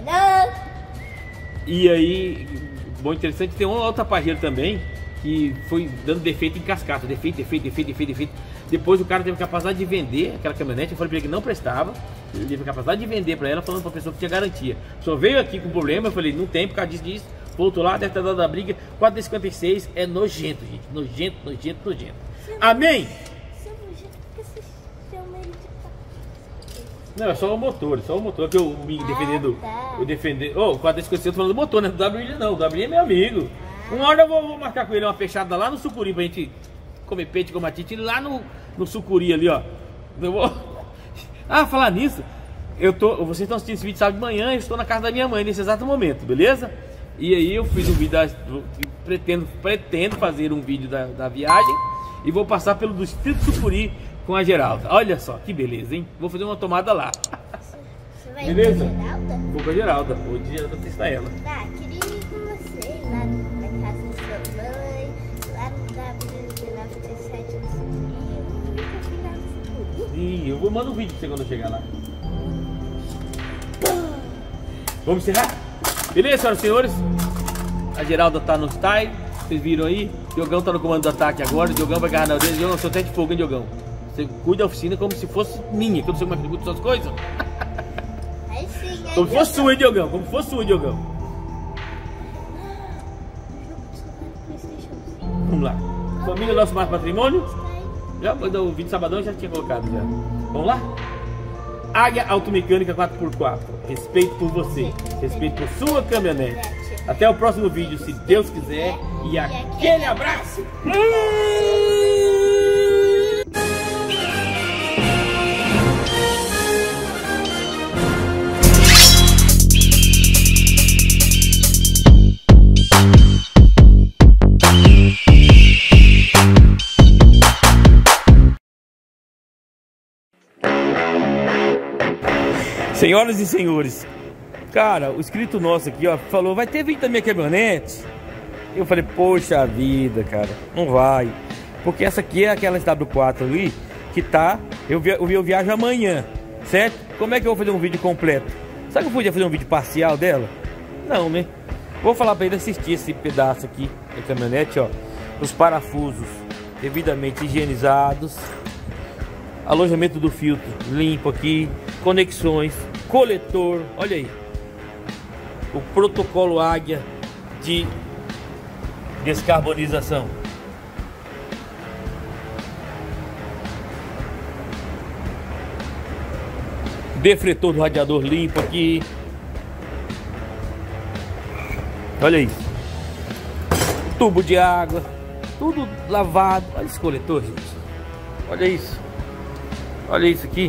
E aí, bom, interessante, tem uma outra parreira também que foi dando defeito em cascata. Defeito. Depois o cara teve capacidade de vender aquela caminhonete. Eu falei pra ele que não prestava. Ele teve capacidade de vender pra ela, falando pra pessoa que tinha garantia. Só veio aqui com problema. Eu falei, não tem, por causa disso. Voltou lá, deve ter dado a briga. 4D56 é nojento, gente. Nojento. Amém? Não, é só o motor, que eu me defendendo. Eu defender. O 4D56 eu tô falando do motor, né? Do WL não. O WL é meu amigo. Uma hora eu vou marcar com ele uma fechada lá no Sucuri pra gente comer peixe com matite lá no Sucuri ali, ó. Eu vou. Falar nisso, vocês estão assistindo esse vídeo sábado de manhã, eu estou na casa da minha mãe nesse exato momento, beleza? E aí eu fiz um vídeo pretendo fazer um vídeo da viagem e vou passar pelo distrito Sucuri com a Geralda. Olha só que beleza, hein? Vou fazer uma tomada lá. Você vai beleza? Com a Geralda? Vou com a Geralda. Hoje eu vou testar ela. Tá, queria ir com você lá na casa da sua mãe, lá no W1937 no Sucuri. Sim, eu vou mandar um vídeo pra você quando eu chegar lá. Vamos encerrar? Beleza, senhoras e senhores? A Geralda tá no style, vocês viram aí? O Diogão tá no comando do ataque agora, o Diogão vai agarrar na orelha. Diogão, seu teste de fogo, hein, Diogão? Você cuida da oficina como se fosse minha, que eu não sei como é que cuida das suas coisas. Aí sim, aí como se fosse sua, hein, Diogão? Como se fosse sua, Diogão? Vamos lá. Família Nosso Mais Patrimônio. Já o vídeo sabadão já tinha colocado já. Vamos lá? Águia Automecânica 4x4. Respeito por você. Respeito por sua caminhonete. Até o próximo vídeo, se Deus quiser. E aquele abraço! Senhoras e senhores, cara, o inscrito nosso aqui, ó, falou, vai ter vídeo da minha caminhonete? Eu falei, poxa vida, cara, não vai. Porque essa aqui é aquela SW4 ali, que tá, eu viajo amanhã, certo? Como é que eu vou fazer um vídeo completo? Sabe que eu podia fazer um vídeo parcial dela? Não, né? Vou falar pra ele assistir esse pedaço aqui da caminhonete, ó. Os parafusos devidamente higienizados. Alojamento do filtro limpo aqui. Conexões, coletor, olha aí. O protocolo Águia de descarbonização. Defletor do radiador limpo aqui. Olha isso. Tubo de água. Tudo lavado. Olha esse coletor, gente. Olha isso. Olha isso aqui.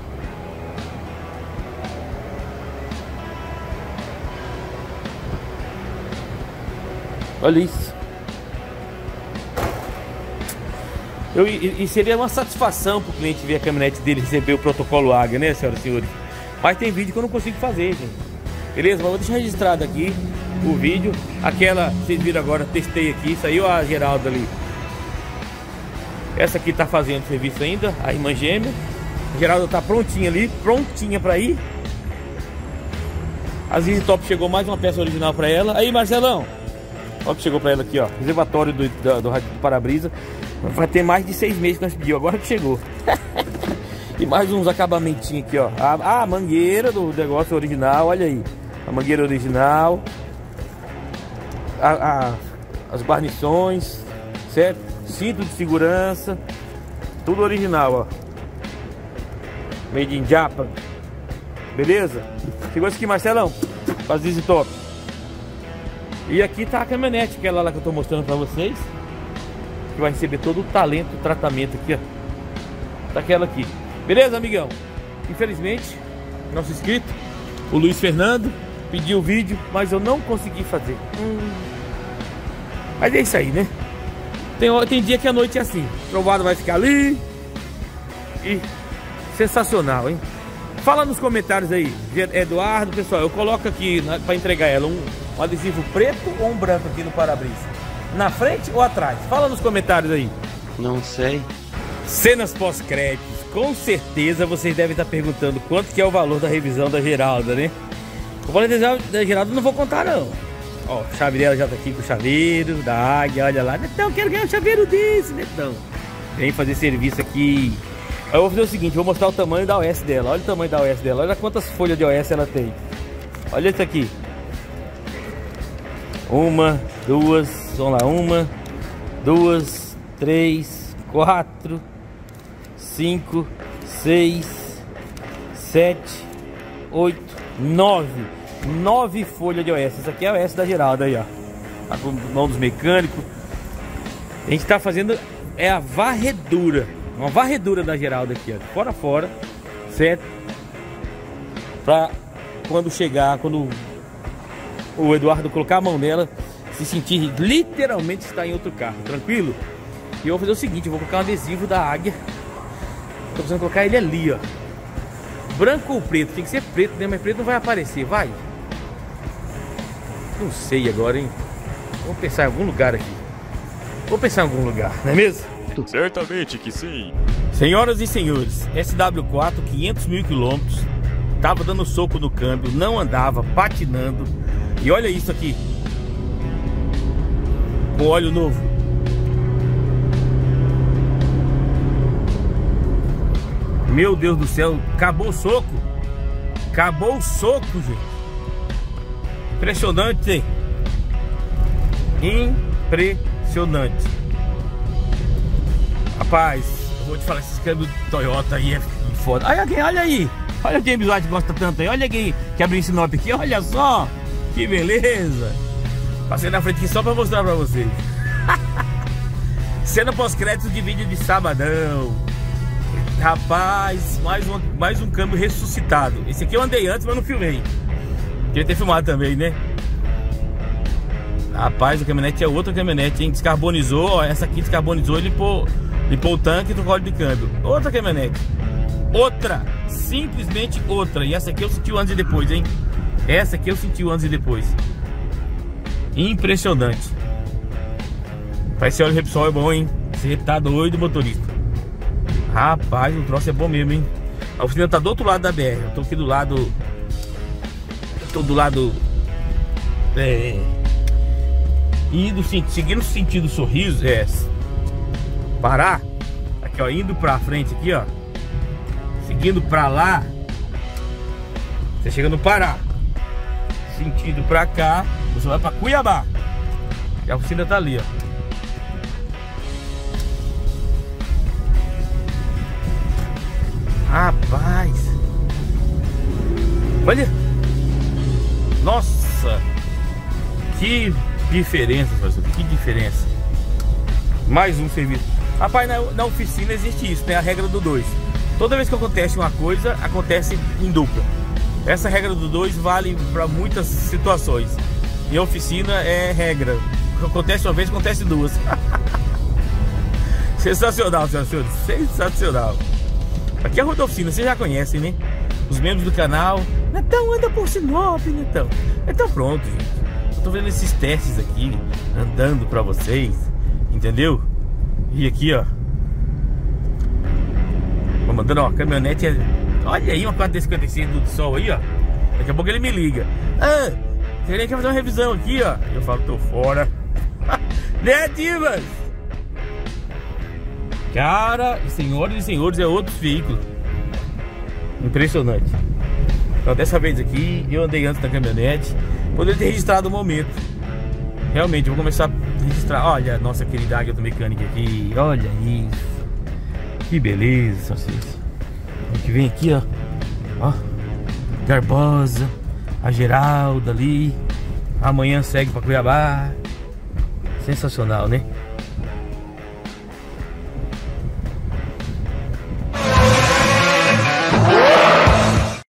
Olha isso. E seria uma satisfação para o cliente ver a caminhonete dele receber o protocolo Águia, né, senhoras e senhores? Mas tem vídeo que eu não consigo fazer, gente. Beleza? Mas vou deixar registrado aqui o vídeo. Aquela, vocês viram agora, testei aqui. Saiu a Geralda ali. Essa aqui tá fazendo serviço ainda, a irmã gêmea. A Geralda tá prontinha ali, prontinha para ir. A Zizi Top chegou mais uma peça original para ela. Aí, Marcelão. Olha o que chegou pra ela aqui, ó. Reservatório do para-brisa. Vai ter mais de 6 meses que nós pedimos. Agora que chegou. E mais uns acabamentinhos aqui, ó. A mangueira do negócio original. Olha aí. A mangueira original. As guarnições. Certo? Cinto de segurança. Tudo original, ó. Made in Japan. Beleza? Chegou isso aqui, Marcelão. Pra Zizi Top. E aqui tá a caminhonete, aquela lá que eu tô mostrando pra vocês, que vai receber todo o talento, o tratamento aqui, ó. Tá aquela aqui. Beleza, amigão? Infelizmente, nosso inscrito, o Luiz Fernando, pediu o vídeo, mas eu não consegui fazer. Mas é isso aí, né? Tem dia que a noite é assim. O trovado vai ficar ali. E sensacional, hein? Fala nos comentários aí, Eduardo, pessoal, eu coloco aqui pra entregar ela um adesivo preto ou um branco aqui no para-brisa? Na frente ou atrás? Fala nos comentários aí. Não sei. Cenas pós-créditos. Com certeza vocês devem estar perguntando quanto que é o valor da revisão da Geralda, né? O valor da Geralda eu não vou contar, não. Ó, o chave dela já tá aqui com o chaveiro da Águia. Olha lá. Netão, quero ganhar um chaveiro desse, Netão. Vem fazer serviço aqui. Eu vou fazer o seguinte, vou mostrar o tamanho da OS dela. Olha o tamanho da OS dela. Olha quantas folhas de OS ela tem. Olha isso aqui. 1, 2, vamos lá, 1, 2, 3, 4, 5, 6, 7, 8, 9. 9 folhas de OS. Essa aqui é a OS da Geralda aí, ó. Tá com mão dos mecânicos. A gente tá fazendo a varredura. Uma varredura da Geralda aqui, ó. De fora a fora. Certo? Pra quando chegar, quando o Eduardo colocar a mão nela, se sentir literalmente estar em outro carro, tranquilo? E eu vou fazer o seguinte, eu vou colocar um adesivo da Águia. Tô precisando colocar ele ali, ó. Branco ou preto? Tem que ser preto, né? Mas preto não vai aparecer, vai? Não sei agora, hein? Vamos pensar em algum lugar aqui. Vou pensar em algum lugar, não é mesmo? Certamente que sim. Senhoras e senhores, SW4, 500 mil quilômetros. Tava dando soco no câmbio, não andava, patinando. E olha isso aqui. Com óleo novo. Meu Deus do céu, acabou o soco. Acabou o soco, gente. Impressionante, hein? Impressionante. Rapaz, eu vou te falar, esses câmbios Toyota aí é foda. Olha aí. Olha o James White gosta tanto aí. Olha quem que abriu esse Sinop aqui. Olha só. Que beleza. Passei na frente aqui só pra mostrar pra vocês. Cena pós-crédito de vídeo de sabadão. Rapaz, mais um câmbio ressuscitado. Esse aqui eu andei antes, mas não filmei. Queria ter filmado também, né? Rapaz, a caminhonete é outra caminhonete, hein? Descarbonizou, ó, essa aqui descarbonizou e limpou o tanque e trocou óleo de câmbio. Outra caminhonete. Outra. Simplesmente outra. E essa aqui eu senti o antes e depois, hein? Essa aqui eu senti o antes e depois. Impressionante. Esse óleo Repsol é bom, hein? Você tá doido, motorista. Rapaz, o troço é bom mesmo, hein? A oficina tá do outro lado da BR. Eu tô aqui do lado... Eu tô do lado... Indo, seguindo o sentido Sorriso, Pará. Aqui, ó, indo pra frente aqui, ó. Seguindo pra lá. Você chega no Pará. Sentido pra cá, você vai pra Cuiabá. E a oficina tá ali, ó. Rapaz. Olha. Nossa. Que diferença, professor. Que diferença. Mais um serviço. Rapaz, na oficina existe isso, tem a regra do 2. Toda vez que acontece uma coisa, acontece em dupla. Essa regra do 2 vale para muitas situações. Em oficina é regra. Acontece uma vez, acontece duas. Sensacional, senhoras e senhores. Sensacional. Aqui é a Roda Oficina, vocês já conhecem, né? Os membros do canal. Netão, anda por Sinop, Netão. Então pronto, gente. Eu tô vendo esses testes aqui, andando pra vocês. Entendeu? E aqui, ó. Vou mandando, ó, caminhonete. Olha aí uma 456 do sol aí, ó. Daqui a pouco ele me liga. Ah, você nem quer fazer uma revisão aqui, ó. Eu falo, tô fora. Né, Divas? Cara, senhoras e senhores, é outro veículo. Impressionante. Então dessa vez aqui, eu andei antes da caminhonete. Poderia ter registrado o momento. Realmente, eu vou começar a registrar. Olha a nossa querida Águia do Mecânico aqui. Olha isso. Que beleza, vocês. O que vem aqui, ó. Ó. Garbosa. A Geralda ali. Amanhã segue pra Cuiabá. Sensacional, né?